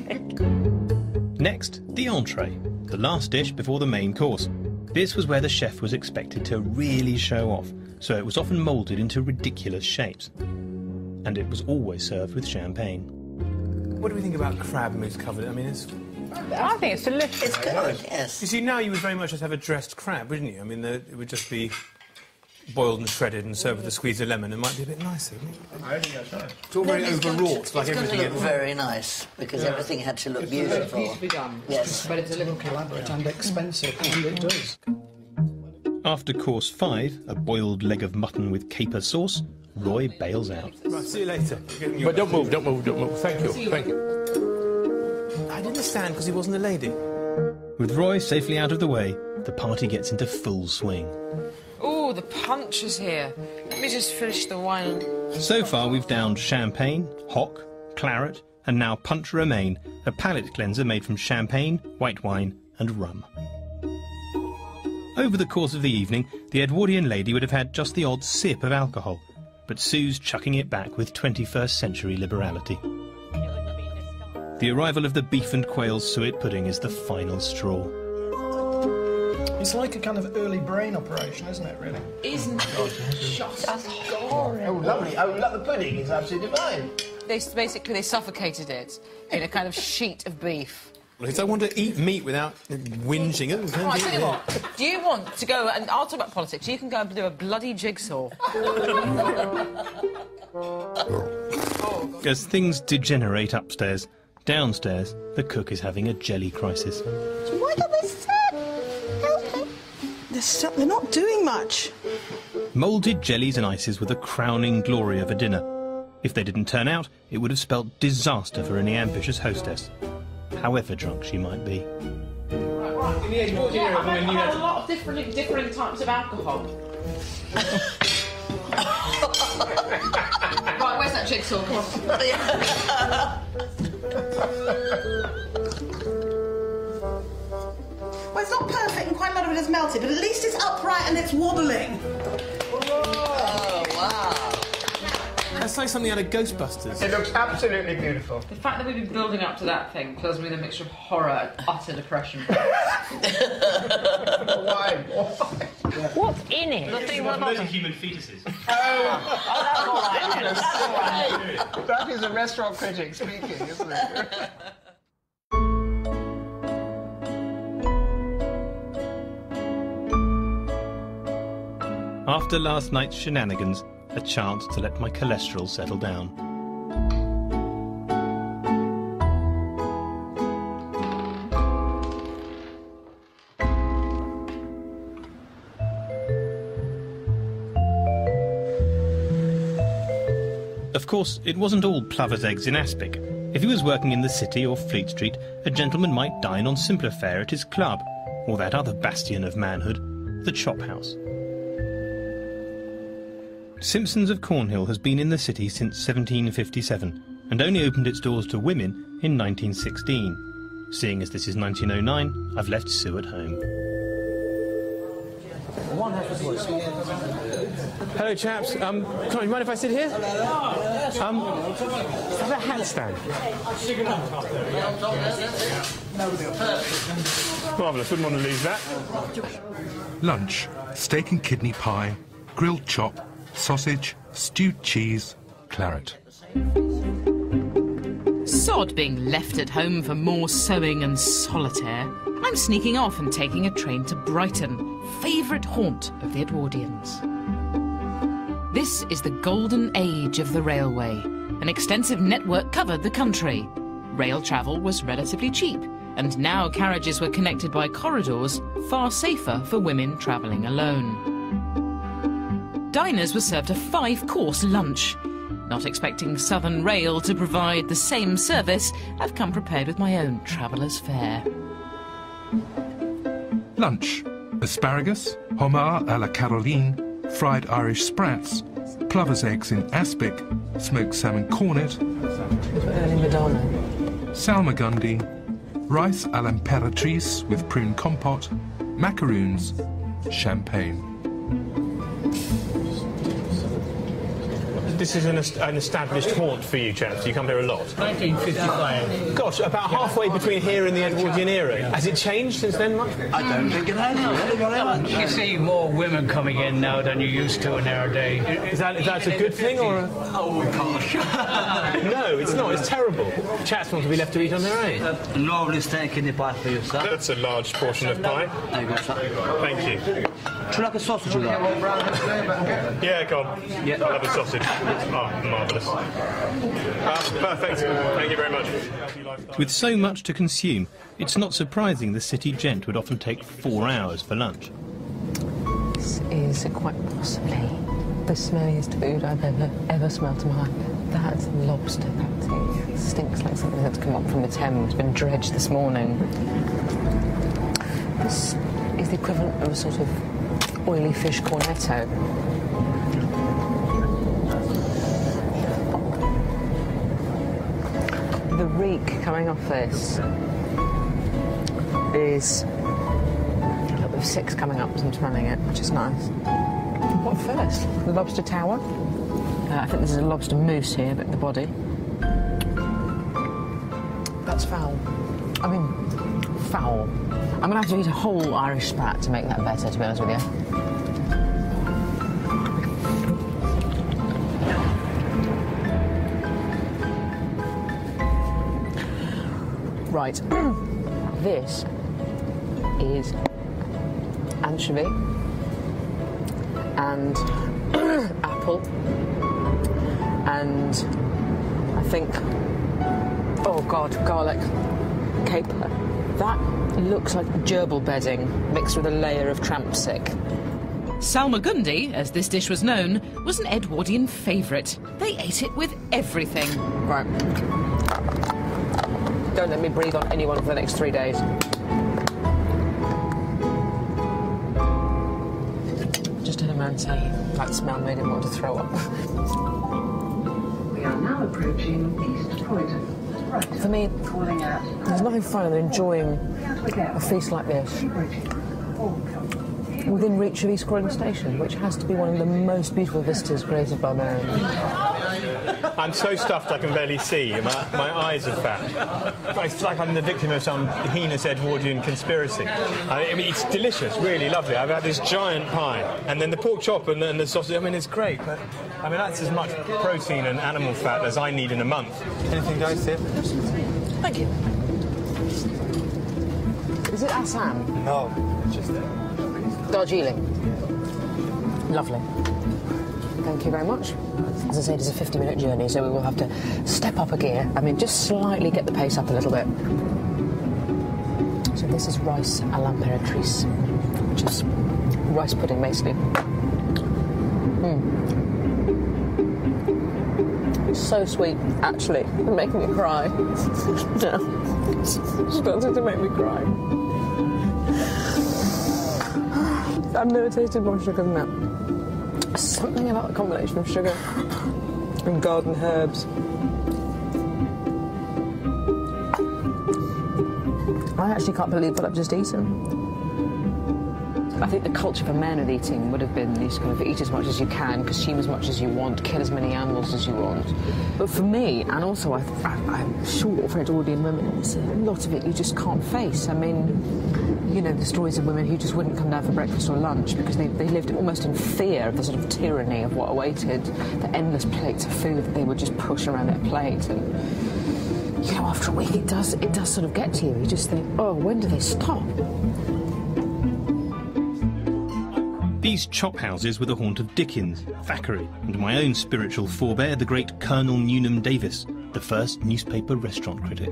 S1: Next, the entree, the last dish before the main course. This was where the chef was expected to really show off, so it was often moulded into ridiculous shapes. And it was always served with champagne.
S3: What do we think about crab mousse covered? I mean, it's...
S4: I think it's delicious.
S3: It's good, yes. You see, now you would very much just have a dressed crab, wouldn't you? I mean, the, it would just be boiled and shredded and served with a squeeze of lemon. It might be a bit nicer, wouldn't it?
S13: I think that's right.
S3: It's all very
S11: No, it's
S3: overwrought,
S11: got,
S3: like
S11: it's
S3: everything
S11: got to look
S3: else.
S11: very nice, because
S3: Yeah.
S11: everything had to look
S18: It's
S11: beautiful.
S18: needs to be done.
S11: Yes.
S18: But it's a little elaborate and expensive, and it does.
S1: After course five, a boiled leg of mutton with caper sauce, Roy bails out.
S3: Right, see you later.
S16: But don't move, don't move, don't move. Thank you, thank you.
S3: I didn't stand because he wasn't a lady.
S1: With Roy safely out of the way, the party gets into full swing.
S4: Oh, the punch is here. Let me just finish the wine.
S1: So far we've downed champagne, hock, claret, and now punch romaine, a palate cleanser made from champagne, white wine and rum. Over the course of the evening, the Edwardian lady would have had just the odd sip of alcohol, but Sue's chucking it back with twenty-first century liberality. The arrival of the beef and quail suet pudding is the final straw.
S18: It's like a kind of early brain operation, isn't it, really?
S4: Isn't it just horrible?
S18: Oh, lovely. Oh, look, the pudding is absolutely divine.
S4: They basically they suffocated it in a kind of sheet of beef.
S3: Because I want to eat meat without whinging.
S4: Oh, I tell you what, do you want to go, and I'll talk about politics, you can go and do a bloody jigsaw.
S1: As things degenerate upstairs, downstairs, the cook is having a jelly crisis.
S7: Why don't they sit? Help me. They're, st they're not doing much.
S1: Moulded jellies and ices were the crowning glory of a dinner. If they didn't turn out, it would have spelt disaster for any ambitious hostess, however drunk she might be.
S4: Right, in the Edwardian era, I've had a lot of different, different types of alcohol. Right, where's that jigsaw? Come on.
S7: Well, it's not perfect and quite a lot of it is melted, but at least it's upright and it's wobbling.
S11: Oh, wow.
S1: That's like something out of Ghostbusters.
S18: It looks absolutely beautiful.
S4: The fact that we've been building up to that thing fills me with a mixture of horror and utter depression.
S18: Why?
S17: What's in it?
S4: The thing
S1: Those are human fetuses.
S18: Oh,
S17: that's all right. That's all right.
S18: That is a restaurant critic speaking, isn't it?
S1: After last night's shenanigans, a chance to let my cholesterol settle down. Of course, it wasn't all plover's eggs in aspic. If he was working in the city or Fleet Street, a gentleman might dine on simpler fare at his club, or that other bastion of manhood, the Chop House. Simpson's of Cornhill has been in the city since seventeen fifty-seven and only opened its doors to women in nineteen sixteen. Seeing as this is nineteen oh nine, I've left Sue at home. Hello, chaps. Um, come on, you mind if I sit here? Um, have a handstand. Marvellous, wouldn't want to lose that.
S8: Lunch: steak and kidney pie, grilled chop, sausage, stewed cheese, claret.
S4: Sod being left at home for more sewing and solitaire. I'm sneaking off and taking a train to Brighton, favourite haunt of the Edwardians. This is the golden age of the railway. An extensive network covered the country. Rail travel was relatively cheap, and now carriages were connected by corridors, far safer for women travelling alone. Diners were served a five-course lunch. Not expecting Southern Rail to provide the same service, I've come prepared with my own traveller's fare.
S8: Lunch: asparagus, homard à la Caroline, fried Irish sprats, plover's eggs in aspic, smoked salmon cornet,
S4: Early Madonna.
S8: salmagundi, rice à l'impératrice with prune compote, macaroons, champagne.
S1: This is an, est an established haunt for you, chaps. You come here a lot.
S2: nineteen fifty-five.
S1: Gosh, about halfway between here and the Edwardian era. Has it changed since then much?
S2: I don't think it has. You see more women coming in now than you used to in our day.
S1: Is that, is that a good thing or a...
S2: Oh, gosh.
S1: No, it's not. It's terrible. Chaps want to be left to eat on their own.
S2: A lovely steak in the pie for you, sir.
S1: That's a large portion of pie.
S2: There you go, sir.
S1: Thank you.
S2: Would you like a sausage with that?
S1: Yeah, go on. Yeah. I'll have a sausage. Oh, marvellous. That's perfect. Thank you very much. With so much to consume, it's not surprising the city gent would often take four hours for lunch.
S4: This is quite possibly the smelliest food I've ever, ever smelled in my life. That's lobster, that thing. It stinks like something that's come up from the Thames, been dredged this morning. This is the equivalent of a sort of oily fish cornetto. The reek coming off this is a little bit of six coming up as I'm smelling it, which is nice. What first? The lobster tower? Uh, I think this is a lobster mousse here, but the body. That's foul. I mean, foul. I'm going to have to eat a whole Irish spat to make that better, to be honest with you. Right, this is anchovy and apple and I think, oh God, garlic caper. That looks like gerbil bedding mixed with a layer of tramp sick. Salmagundi, as this dish was known, was an Edwardian favourite. They ate it with everything. Right. Don't let me breathe on anyone for the next three days. Just had a man say that smell made him want to throw up.
S19: We are now approaching East Croydon. Right.
S4: For me, there's nothing finer than enjoying a feast like this within reach of East Croydon Station, which has to be one of the most beautiful vistas created by man.
S3: I'm so stuffed I can barely see. My, my eyes are fat. It's like I'm the victim of some heinous Edwardian conspiracy. I mean, it's delicious, really lovely. I've had this giant pie, and then the pork chop and, and the sausage. I mean, it's great, but I mean, that's as much protein and animal fat as I need in a month. Anything, guys? Here?
S4: Thank you. Is it Assam?
S3: No, it's just
S4: Darjeeling. Lovely. Thank you very much. As I said, it's a fifty minute journey, so we will have to step up a gear. I mean, just slightly get the pace up a little bit. So this is rice à l'impératrice, which is rice pudding, basically. Mm. So sweet, actually. It's making me cry. No. It's starting to make me cry. I've never tasted more sugar than that. Something about the combination of sugar and garden herbs. I actually can't believe what I've just eaten. I think the culture for men at eating would have been you just kind of eat as much as you can, consume as much as you want, kill as many animals as you want. But for me, and also I, I, I'm sure for Edwardian women, it's a lot of it you just can't face. I mean, you know, the stories of women who just wouldn't come down for breakfast or lunch because they, they lived almost in fear of the sort of tyranny of what awaited, the endless plates of food that they would just push around their plate. And, you know, after a week it does, it does sort of get to you. You just think, oh, when do they stop?
S1: These chop houses were the haunt of Dickens, Thackeray, and my own spiritual forebear, the great Colonel Newnham Davis, the first newspaper restaurant critic.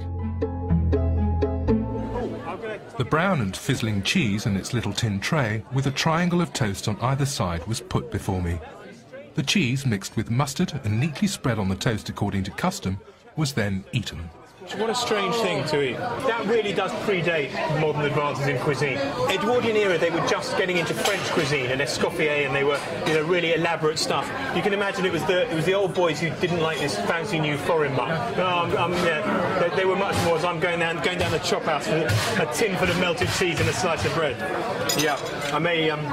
S8: The brown and fizzling cheese in its little tin tray, with a triangle of toast on either side, was put before me. The cheese, mixed with mustard and neatly spread on the toast according to custom, was then eaten.
S3: What a strange thing to eat. That really does predate modern advances in cuisine. Edwardian era, they were just getting into French cuisine and Escoffier, and they were, you know, really elaborate stuff. You can imagine it was the it was the old boys who didn't like this fancy new foreign muck. No, I'm, I'm, yeah, they, they were much more as I'm going down going down the chop house with a tin full of melted cheese and a slice of bread. Yeah, I may. Um,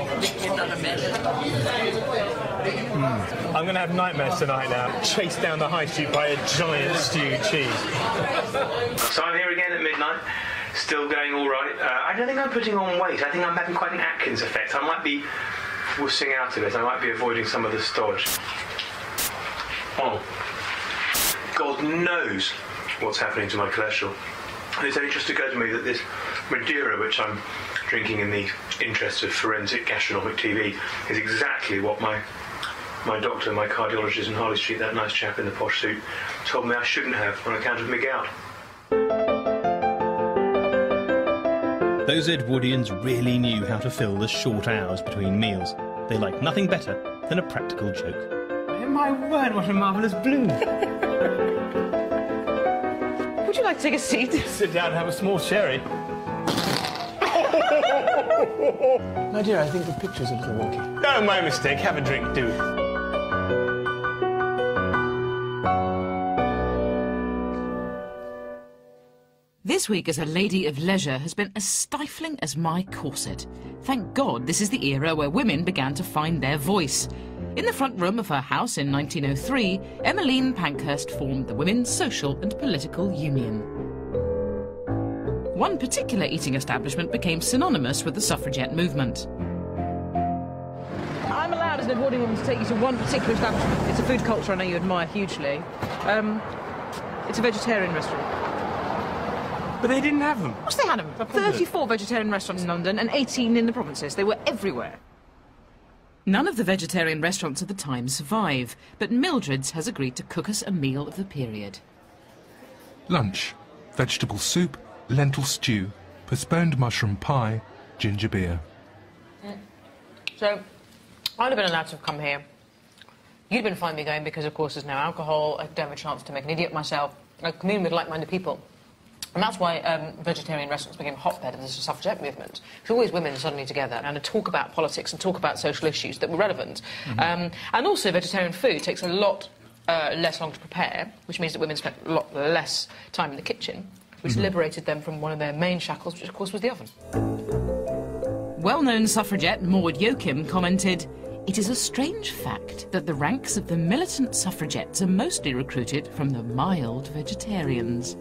S3: Mm. I'm going to have nightmares tonight now, chased down the high street by a giant stewed cheese. So I'm here again at midnight, still going all right. Uh, I don't think I'm putting on weight. I think I'm having quite an Atkins effect. I might be wussing out of it. I might be avoiding some of the stodge. Oh, God knows what's happening to my cholesterol. And it's only just occurred to me that this Madeira, which I'm drinking in the interest of forensic gastronomic T V, is exactly what my my doctor, my cardiologist in Harley Street, that nice chap in the posh suit, told me I shouldn't have on account of my gout.
S1: Those Edwardians really knew how to fill the short hours between meals. They liked nothing better than a practical joke.
S3: My word, what a marvellous bloom!
S4: Would you like to take a seat?
S3: Sit down and have a small sherry. My dear, I think the picture's a little wonky. No, my mistake. Have a drink, do.
S20: This week as a lady of leisure has been as stifling as my corset. Thank God this is the era where women began to find their voice. In the front room of her house in nineteen oh three, Emmeline Pankhurst formed the Women's Social and Political Union. One particular eating establishment became synonymous with the suffragette movement.
S4: I'm allowed as an Edwardian woman to take you to one particular establishment. It's a food culture I know you admire hugely. Um, it's a vegetarian restaurant.
S3: But they didn't have them.
S4: Of course they had them. thirty-four vegetarian restaurants in London and eighteen in the provinces. They were everywhere.
S20: None of the vegetarian restaurants at the time survive, but Mildred's has agreed to cook us a meal of the period.
S8: Lunch: vegetable soup, lentil stew, postponed mushroom pie, ginger beer.
S4: Mm. So, I'd have been allowed to have come here. You'd been fine me going because, of course, there's no alcohol. I don't have a chance to make an idiot of myself. I commune with like-minded people. And that's why um, vegetarian restaurants became a hotbed of the suffragette movement. It's always women suddenly together and to talk about politics and talk about social issues that were relevant. Mm-hmm. um, and also, vegetarian food takes a lot uh, less long to prepare, which means that women spent a lot less time in the kitchen, which mm-hmm. liberated them from one of their main shackles, which, of course, was the oven.
S20: Well-known suffragette Maud Joachim commented, It is a strange fact that the ranks of the militant suffragettes are mostly recruited from the mild vegetarians.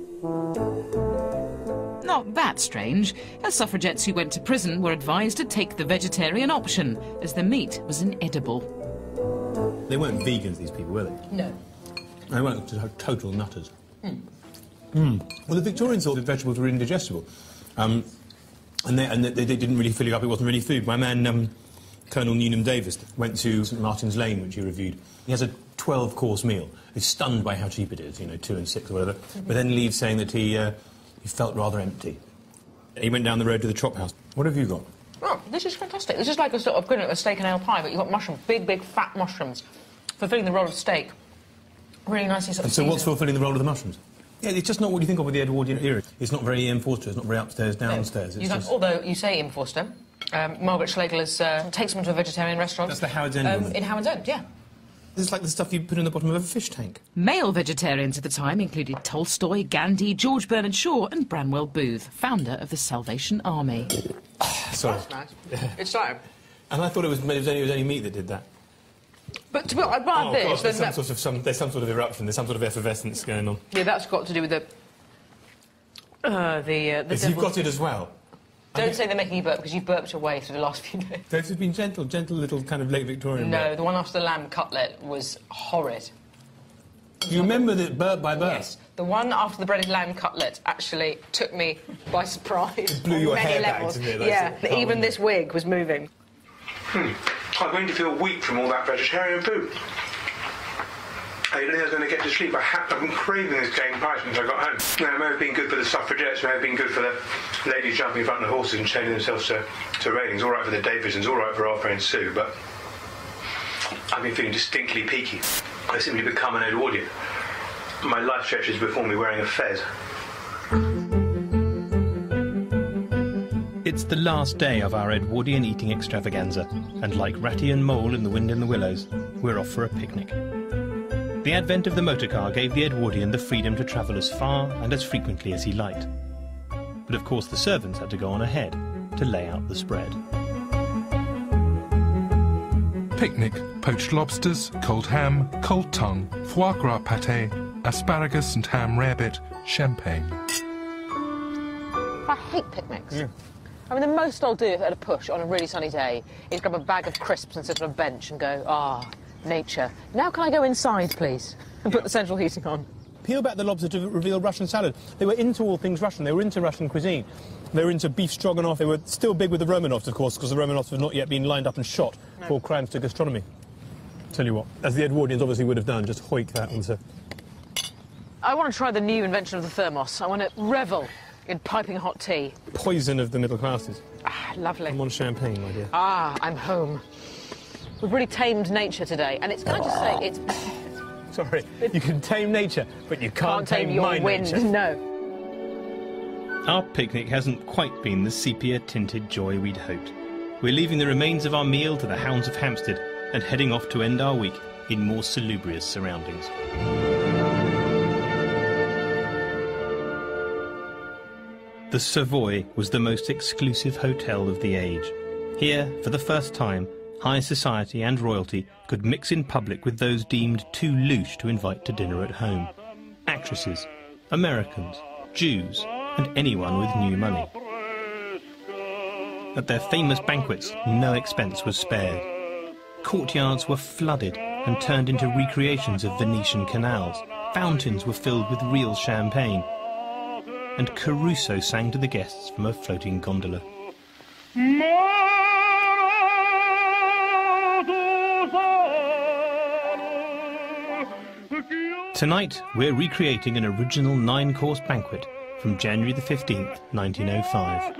S20: Not that strange, as suffragettes who went to prison were advised to take the vegetarian option, as the meat was inedible.
S1: They weren't vegans, these people, were they?
S4: No.
S1: They weren't t- total nutters.
S4: Mm.
S1: Mm. Well, the Victorians thought the vegetables were indigestible. Um, and they, and they, they didn't really fill it up, it wasn't really food. My man, um, Colonel Newnham Davis, went to St Martin's Lane, which he reviewed. He has a twelve-course meal. He's stunned by how cheap it is, you know, two and six or whatever, mm-hmm. but then leaves saying that he, uh, he felt rather empty. He went down the road to the chop house. What have you got?
S4: Oh, this is fantastic. This is like a sort of, a steak and ale pie, but you've got mushrooms, big, big, fat mushrooms, fulfilling the role of steak. Really nicely sort of
S1: And so
S4: seasoned.
S1: what's fulfilling the role of the mushrooms? Yeah, it's just not what you think of with the Edwardian era. It's not very Ian Forster, it's not very upstairs, downstairs.
S4: No.
S1: It's
S4: You don't-
S1: just...
S4: Although you say Ian Forster, um, Margaret Schlegel has, uh, takes them to a vegetarian restaurant.
S1: That's the Howard's End
S4: um,
S1: woman.
S4: In Howard's End, yeah.
S1: This is like the stuff you put in the bottom of a fish tank.
S20: Male vegetarians at the time included Tolstoy, Gandhi, George Bernard Shaw and Branwell Booth, founder of the Salvation Army.
S1: Sorry.
S4: That's nice. It's time.
S1: And I thought it was, it was, only, it was only meat that did that.
S4: But to be honest, I'd rather
S1: Oh,
S4: this
S1: gosh, there's
S4: than
S1: some,
S4: that.
S1: sort of, some, there's some sort of eruption, there's some sort of effervescence going on.
S4: Yeah, that's got to do with the... Uh, the, uh, the
S1: Yes, you've
S4: devil's-
S1: got it as well.
S4: Don't say they're making you burp, because you've burped away through the last few days.
S1: Those have been gentle, gentle little kind of late Victorian
S4: No,
S1: burp.
S4: the one after the lamb cutlet was horrid.
S1: You remember that burp by burp?
S4: Yes. The one after the breaded lamb cutlet actually took me by surprise.
S1: It blew
S4: on
S1: your
S4: many
S1: hair back,
S4: levels.
S1: didn't it? That's
S4: Yeah,
S1: it. Oh,
S4: even this wig was moving.
S9: Hmm. I'm going to feel weak from all that vegetarian food. I don't think I was going to get to sleep. I ha- I've been craving this game pie since I got home. Now, it may have been good for the suffragettes, it may have been good for the ladies jumping in front of the horses and chaining themselves to, to railings, all right for the Davidsons, all right for our friend Sue, but I've been feeling distinctly peaky. I simply become an Edwardian. My life stretches before me wearing a fez.
S1: It's the last day of our Edwardian eating extravaganza, and like Ratty and Mole in The Wind in the Willows, we're off for a picnic. The advent of the motorcar gave the Edwardian the freedom to travel as far and as frequently as he liked. But of course the servants had to go on ahead to lay out the spread.
S8: Picnic, poached lobsters, cold ham, cold tongue, foie gras pâté, asparagus and ham rarebit, champagne.
S4: I hate picnics. Yeah. I mean, the most I'll do at a push on a really sunny day is grab a bag of crisps and sit on a bench and go, ah, nature. Now can I go inside, please, and put the central heating on?
S1: Peel back the lobster to reveal Russian salad. They were into all things Russian. They were into Russian cuisine. They were into beef stroganoff. They were still big with the Romanovs, of course, because the Romanovs had not yet been lined up and shot no. for crimes to gastronomy. Tell you what, as the Edwardians obviously would have done, just hoik that onto...
S4: I want to try the new invention of the thermos. I want to revel in piping hot tea.
S1: Poison of the middle classes.
S4: Ah, lovely.
S1: I'm on champagne, my dear.
S4: Ah, I'm home. We've really tamed nature today, and it's, can I just say, it's...
S1: Sorry, you can tame nature, but you can't,
S4: can't tame,
S1: tame
S4: your
S1: my
S4: wind,
S1: nature.
S4: no.
S1: Our picnic hasn't quite been the sepia-tinted joy we'd hoped. We're leaving the remains of our meal to the hounds of Hampstead and heading off to end our week in more salubrious surroundings. The Savoy was the most exclusive hotel of the age. Here, for the first time, high society and royalty could mix in public with those deemed too louche to invite to dinner at home. Actresses, Americans, Jews, and anyone with new money. At their famous banquets, no expense was spared. Courtyards were flooded and turned into recreations of Venetian canals. Fountains were filled with real champagne. And Caruso sang to the guests from a floating gondola. Tonight, we're recreating an original nine-course banquet from January the fifteenth, nineteen oh five.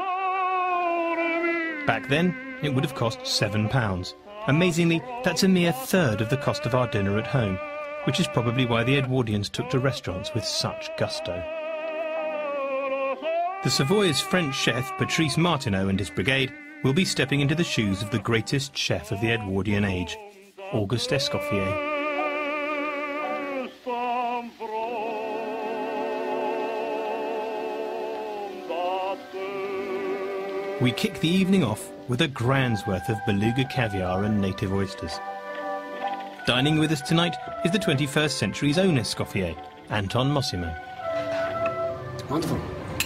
S1: Back then, it would have cost seven pounds. Amazingly, that's a mere third of the cost of our dinner at home, which is probably why the Edwardians took to restaurants with such gusto. The Savoy's French chef, Patrice Martineau, and his brigade will be stepping into the shoes of the greatest chef of the Edwardian age, Auguste Escoffier. We kick the evening off with a grand's worth of beluga caviar and native oysters. Dining with us tonight is the twenty-first century's own Escoffier, Anton Mosimo.
S21: Wonderful.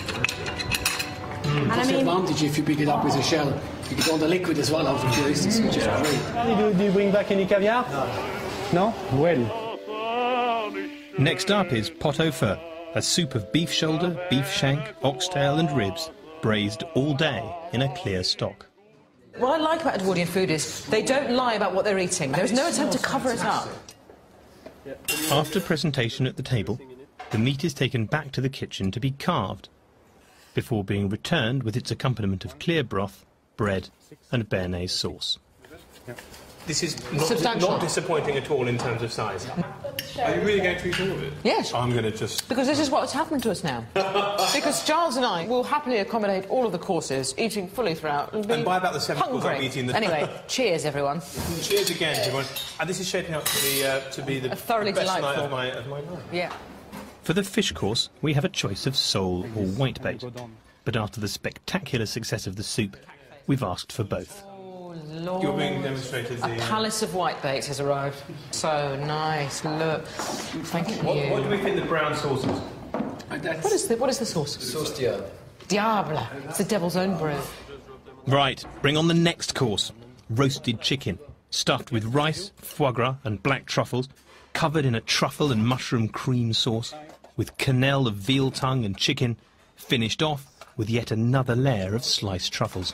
S22: Mm.
S21: That's the advantage if you pick it up with a shell. You get all the liquid as well out of the oysters, which is great.
S10: Do, do you bring back any caviar? No. No? Well.
S1: Next up is pot au feu, a soup of beef shoulder, beef shank, oxtail and ribs, braised all day in a clear stock.
S4: What I like about Edwardian food is they don't lie about what they're eating. There's no attempt to cover it up.
S1: After presentation at the table, the meat is taken back to the kitchen to be carved, before being returned with its accompaniment of clear broth, bread and béarnaise sauce.
S3: This is not, not disappointing at all in terms of size. Are you really going to eat all of it?
S4: Yes.
S3: I'm going to just...
S4: Because this is what's happening to us now. Because Giles and I will happily accommodate all of the courses, eating fully throughout. And,
S3: and by about the seventh course, I'm eating the...
S4: Anyway, cheers, everyone.
S3: Cheers again, everyone. And this is shaping up to be, uh, to be the
S4: a thoroughly
S3: best
S4: delightful
S3: night of my, of my life.
S4: Yeah.
S1: For the fish course, we have a choice of sole or whitebait. But after the spectacular success of the soup, we've asked for both.
S4: Lord.
S3: You're being demonstrated the...
S4: A palace of whitebait has arrived. So nice, look. Thank you.
S3: What, what do we think the brown sauce is?
S4: What is the, what is the sauce?
S21: Sauce diable.
S4: Diable. It's the devil's own brew.
S1: Right, bring on the next course. Roasted chicken, stuffed with rice, foie gras and black truffles, covered in a truffle and mushroom cream sauce, with quenelle of veal tongue and chicken, finished off with yet another layer of sliced truffles.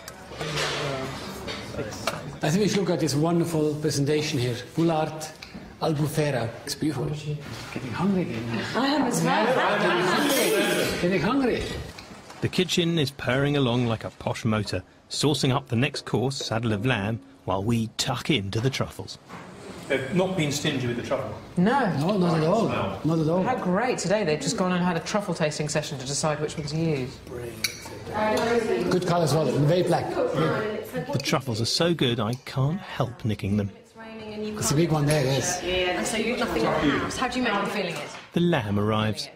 S21: I think we should look at this wonderful presentation here. Boulard Albufera. It's beautiful. Getting hungry again.
S12: I am as well.
S21: Yeah, getting hungry.
S1: The kitchen is purring along like a posh motor, saucing up the next course, saddle of lamb, while we tuck into the truffles.
S3: They've not been stingy with the truffle.
S4: No.
S21: No, not at all. Not at all.
S4: How great today. They've just gone and had a truffle tasting session to decide which one to use.
S21: Good colour as well, very black.
S1: The truffles are so good I can't help nicking them.
S21: It's a big one there, yes.
S12: And so you've nothing in the house. How do you make them feeling it?
S1: The lamb arrives.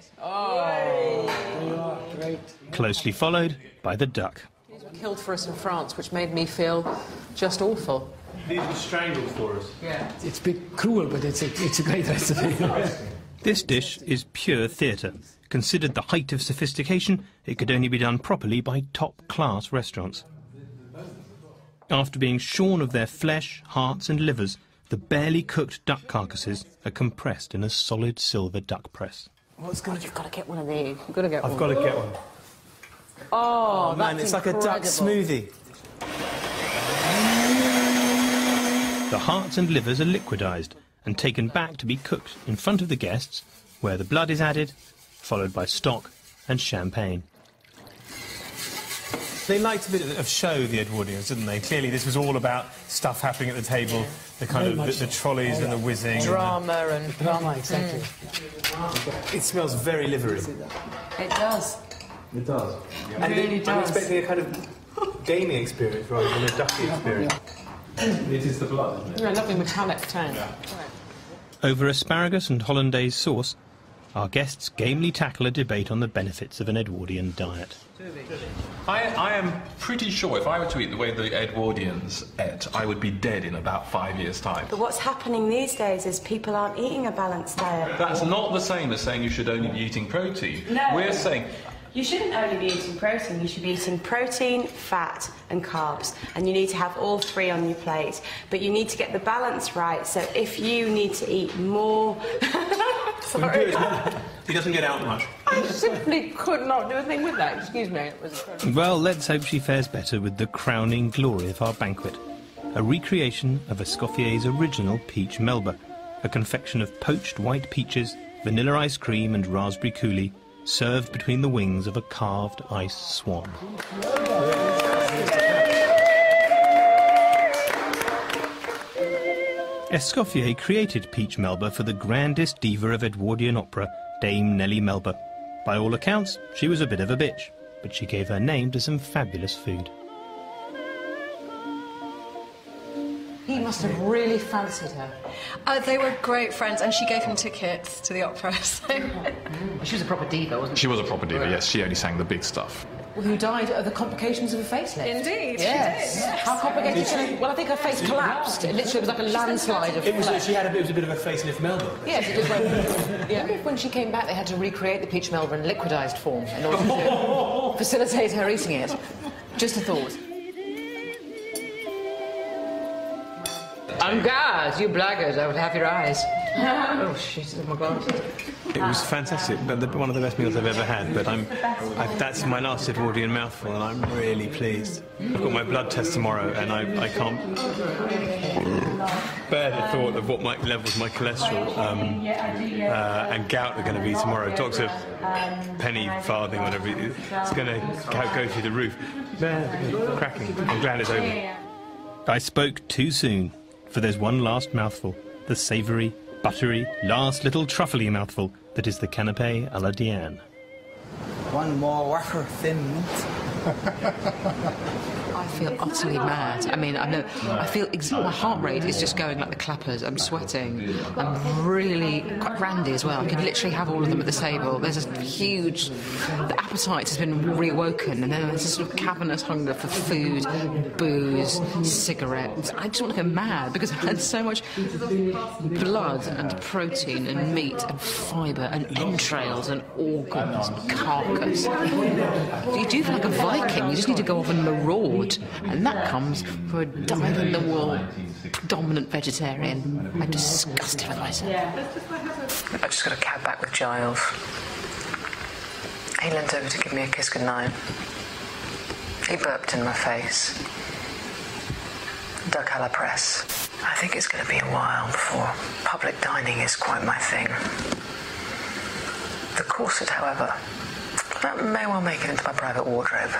S4: Oh.
S21: Great.
S1: Closely followed by the duck.
S4: These were killed for us in France, which made me feel just awful.
S3: These were strangled for us.
S4: Yeah.
S21: It's a bit cruel, but it's a, it's a great recipe.
S1: This dish is pure theatre. Considered the height of sophistication, it could only be done properly by top-class restaurants. After being shorn of their flesh, hearts and livers, the barely cooked duck carcasses are compressed in a solid silver duck press.
S4: What's going? You've got to get one of these. You've got to get
S3: I've
S4: one.
S3: got to get one.
S4: Oh,
S3: oh man,
S4: that's
S3: it's like
S4: incredible.
S3: a duck smoothie.
S1: The hearts and livers are liquidised and taken back to be cooked in front of the guests, where the blood is added, followed by stock and champagne.
S3: They liked a bit of show, the Edwardians, didn't they? Clearly this was all about stuff happening at the table, the kind of the, the trolleys and the whizzing.
S4: Drama and...
S21: and drama, exactly.
S3: Mm. It smells very livery.
S12: It does.
S3: It does.
S12: It
S3: and
S12: really
S3: I'm
S12: does.
S3: expecting a kind of gaming experience rather than a ducky experience. It is the blood, isn't it?
S4: Yeah, lovely metallic tang.
S3: Yeah.
S1: Over asparagus and hollandaise sauce, our guests gamely tackle a debate on the benefits of an Edwardian diet.
S23: I, I am pretty sure if I were to eat the way the Edwardians ate, I would be dead in about five years' time.
S24: But what's happening these days is people aren't eating a balanced diet.
S23: That's not the same as saying you should only be eating protein.
S24: No.
S23: We're saying...
S24: You shouldn't only be eating protein, you should be eating protein, fat and carbs. And you need to have all three on your plate. But you need to get the balance right, so if you need to eat more... Sorry.
S3: He doesn't get out much.
S4: I simply could not do a thing with that. Excuse me. It was incredible.
S1: Well, let's hope she fares better with the crowning glory of our banquet. A recreation of Escoffier's original peach melba, a confection of poached white peaches, vanilla ice cream and raspberry coulis, served between the wings of a carved ice swan. Escoffier created peach melba for the grandest diva of Edwardian opera, Dame Nellie Melba. By all accounts, she was a bit of a bitch, but she gave her name to some fabulous food.
S4: He must have really fancied her.
S12: Uh, they were great friends, and she gave him tickets to the opera. So.
S4: She was a proper diva, wasn't she?
S23: She was a proper diva, yes. She only sang the big stuff.
S4: who died of the complications of a facelift.
S12: Indeed,
S4: yes.
S12: she did.
S4: How complicated? She, well, I think her face collapsed. It literally was like a landslide of
S3: It was.
S4: flesh.
S3: She had a bit. It was a bit of a facelift Melba.
S4: Yes, it just went. Yeah. When she came back, they had to recreate the peach Melba in liquidised form in order to facilitate her eating it. Just a thought. I'm glad, you blackguard. I would have your eyes. Oh, shit, oh my God.
S3: It was fantastic, but the, one of the best meals I've ever had. But I'm, I, that's my last Edwardian mouthful, and I'm really pleased. I've got my blood test tomorrow, and I, I can't bear the thought of what my levels my cholesterol um, uh, and gout are going to be tomorrow. Doctor Penny Farthing, whatever it is, it's going to go, go through the roof. Cracking. I'm glad it's over.
S1: I spoke too soon, for there's one last mouthful, the savoury, buttery, last little truffly mouthful that is the canapé à la Diane.
S5: One more wafer thin meat.
S4: I feel utterly mad. I mean, I know, I feel, ex my heart rate is just going like the clappers. I'm sweating. I'm really quite randy as well. I could literally have all of them at the table. There's a huge, the appetite has been reawoken, and then there's this sort of cavernous hunger for food, booze, cigarettes. I just want to go mad because I had so much blood and protein and meat and fibre and entrails and organs and carcass. You do feel like a Viking. You just need to go off and maraud. And that comes from a dyed-in-the-wool, dominant vegetarian. I'm disgusted with myself. I just got a cab back with Giles. He leant over to give me a kiss goodnight. He burped in my face. Doug Halapress. I think it's going to be a while before public dining is quite my thing. The corset, however, that may well make it into my private wardrobe.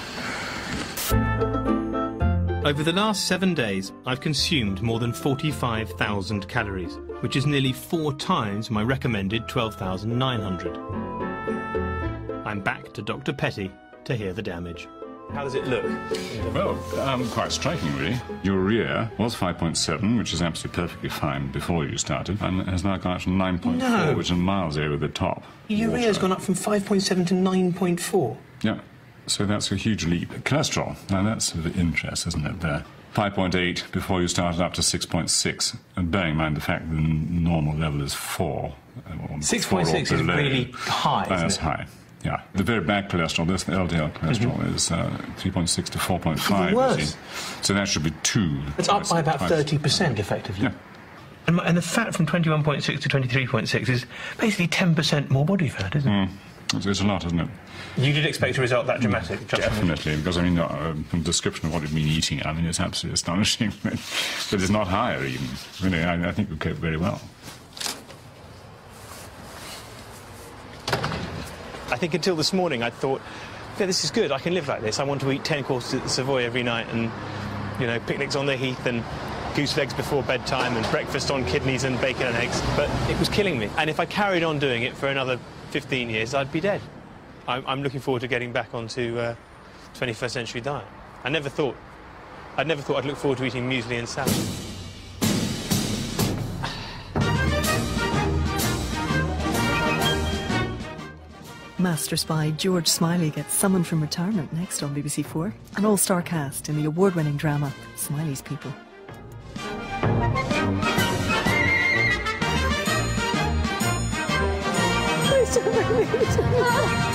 S1: Over the last seven days, I've consumed more than forty-five thousand calories, which is nearly four times my recommended twelve thousand nine hundred. I'm back to Doctor Petty to hear the damage. How does it look?
S6: Well, um, quite striking, really. Your urea was five point seven, which is absolutely perfectly fine before you started, and has now gone up to nine point four,
S3: No.
S6: which is miles over the top.
S3: Urea's gone up from five point seven to nine point four.
S6: Yeah, so that's a huge leap. Cholesterol, now that's of interest, isn't it, there? five point eight before you started, up to six point six, and bearing in mind the fact that the normal level is four.
S3: six point six is really high, isn't
S6: That's
S3: it?
S6: high. Yeah, the very bad cholesterol, this the L D L cholesterol,
S3: Mhm.
S6: is uh, three point six to four point five.
S3: Even worse.
S6: you see. So that should be two.
S3: It's up by about
S6: Twice.
S3: thirty percent, effectively.
S6: Yeah.
S3: And, and the fat from twenty-one point six to twenty-three point six is basically ten percent more body fat, isn't it?
S6: Mm. It's, it's a lot, isn't it?
S3: You did expect a result that dramatic?
S6: Definitely, because I mean, uh, from the description of what you've been eating, I mean, it's absolutely astonishing. But, but it's not higher even. Really, I, I think we coped very well.
S3: I think until this morning I thought, yeah, this is good, I can live like this. I want to eat ten courses at the Savoy every night and, you know, picnics on the heath and goose legs before bedtime and breakfast on kidneys and bacon and eggs. But it was killing me. And if I carried on doing it for another fifteen years, I'd be dead. I'm, I'm looking forward to getting back onto uh, twenty-first century diet. I never thought, I'd never thought I'd look forward to eating muesli and salad.
S14: Master spy George Smiley gets summoned from retirement next on B B C Four. An all-star cast in the award-winning drama Smiley's People.
S7: Please don't make me.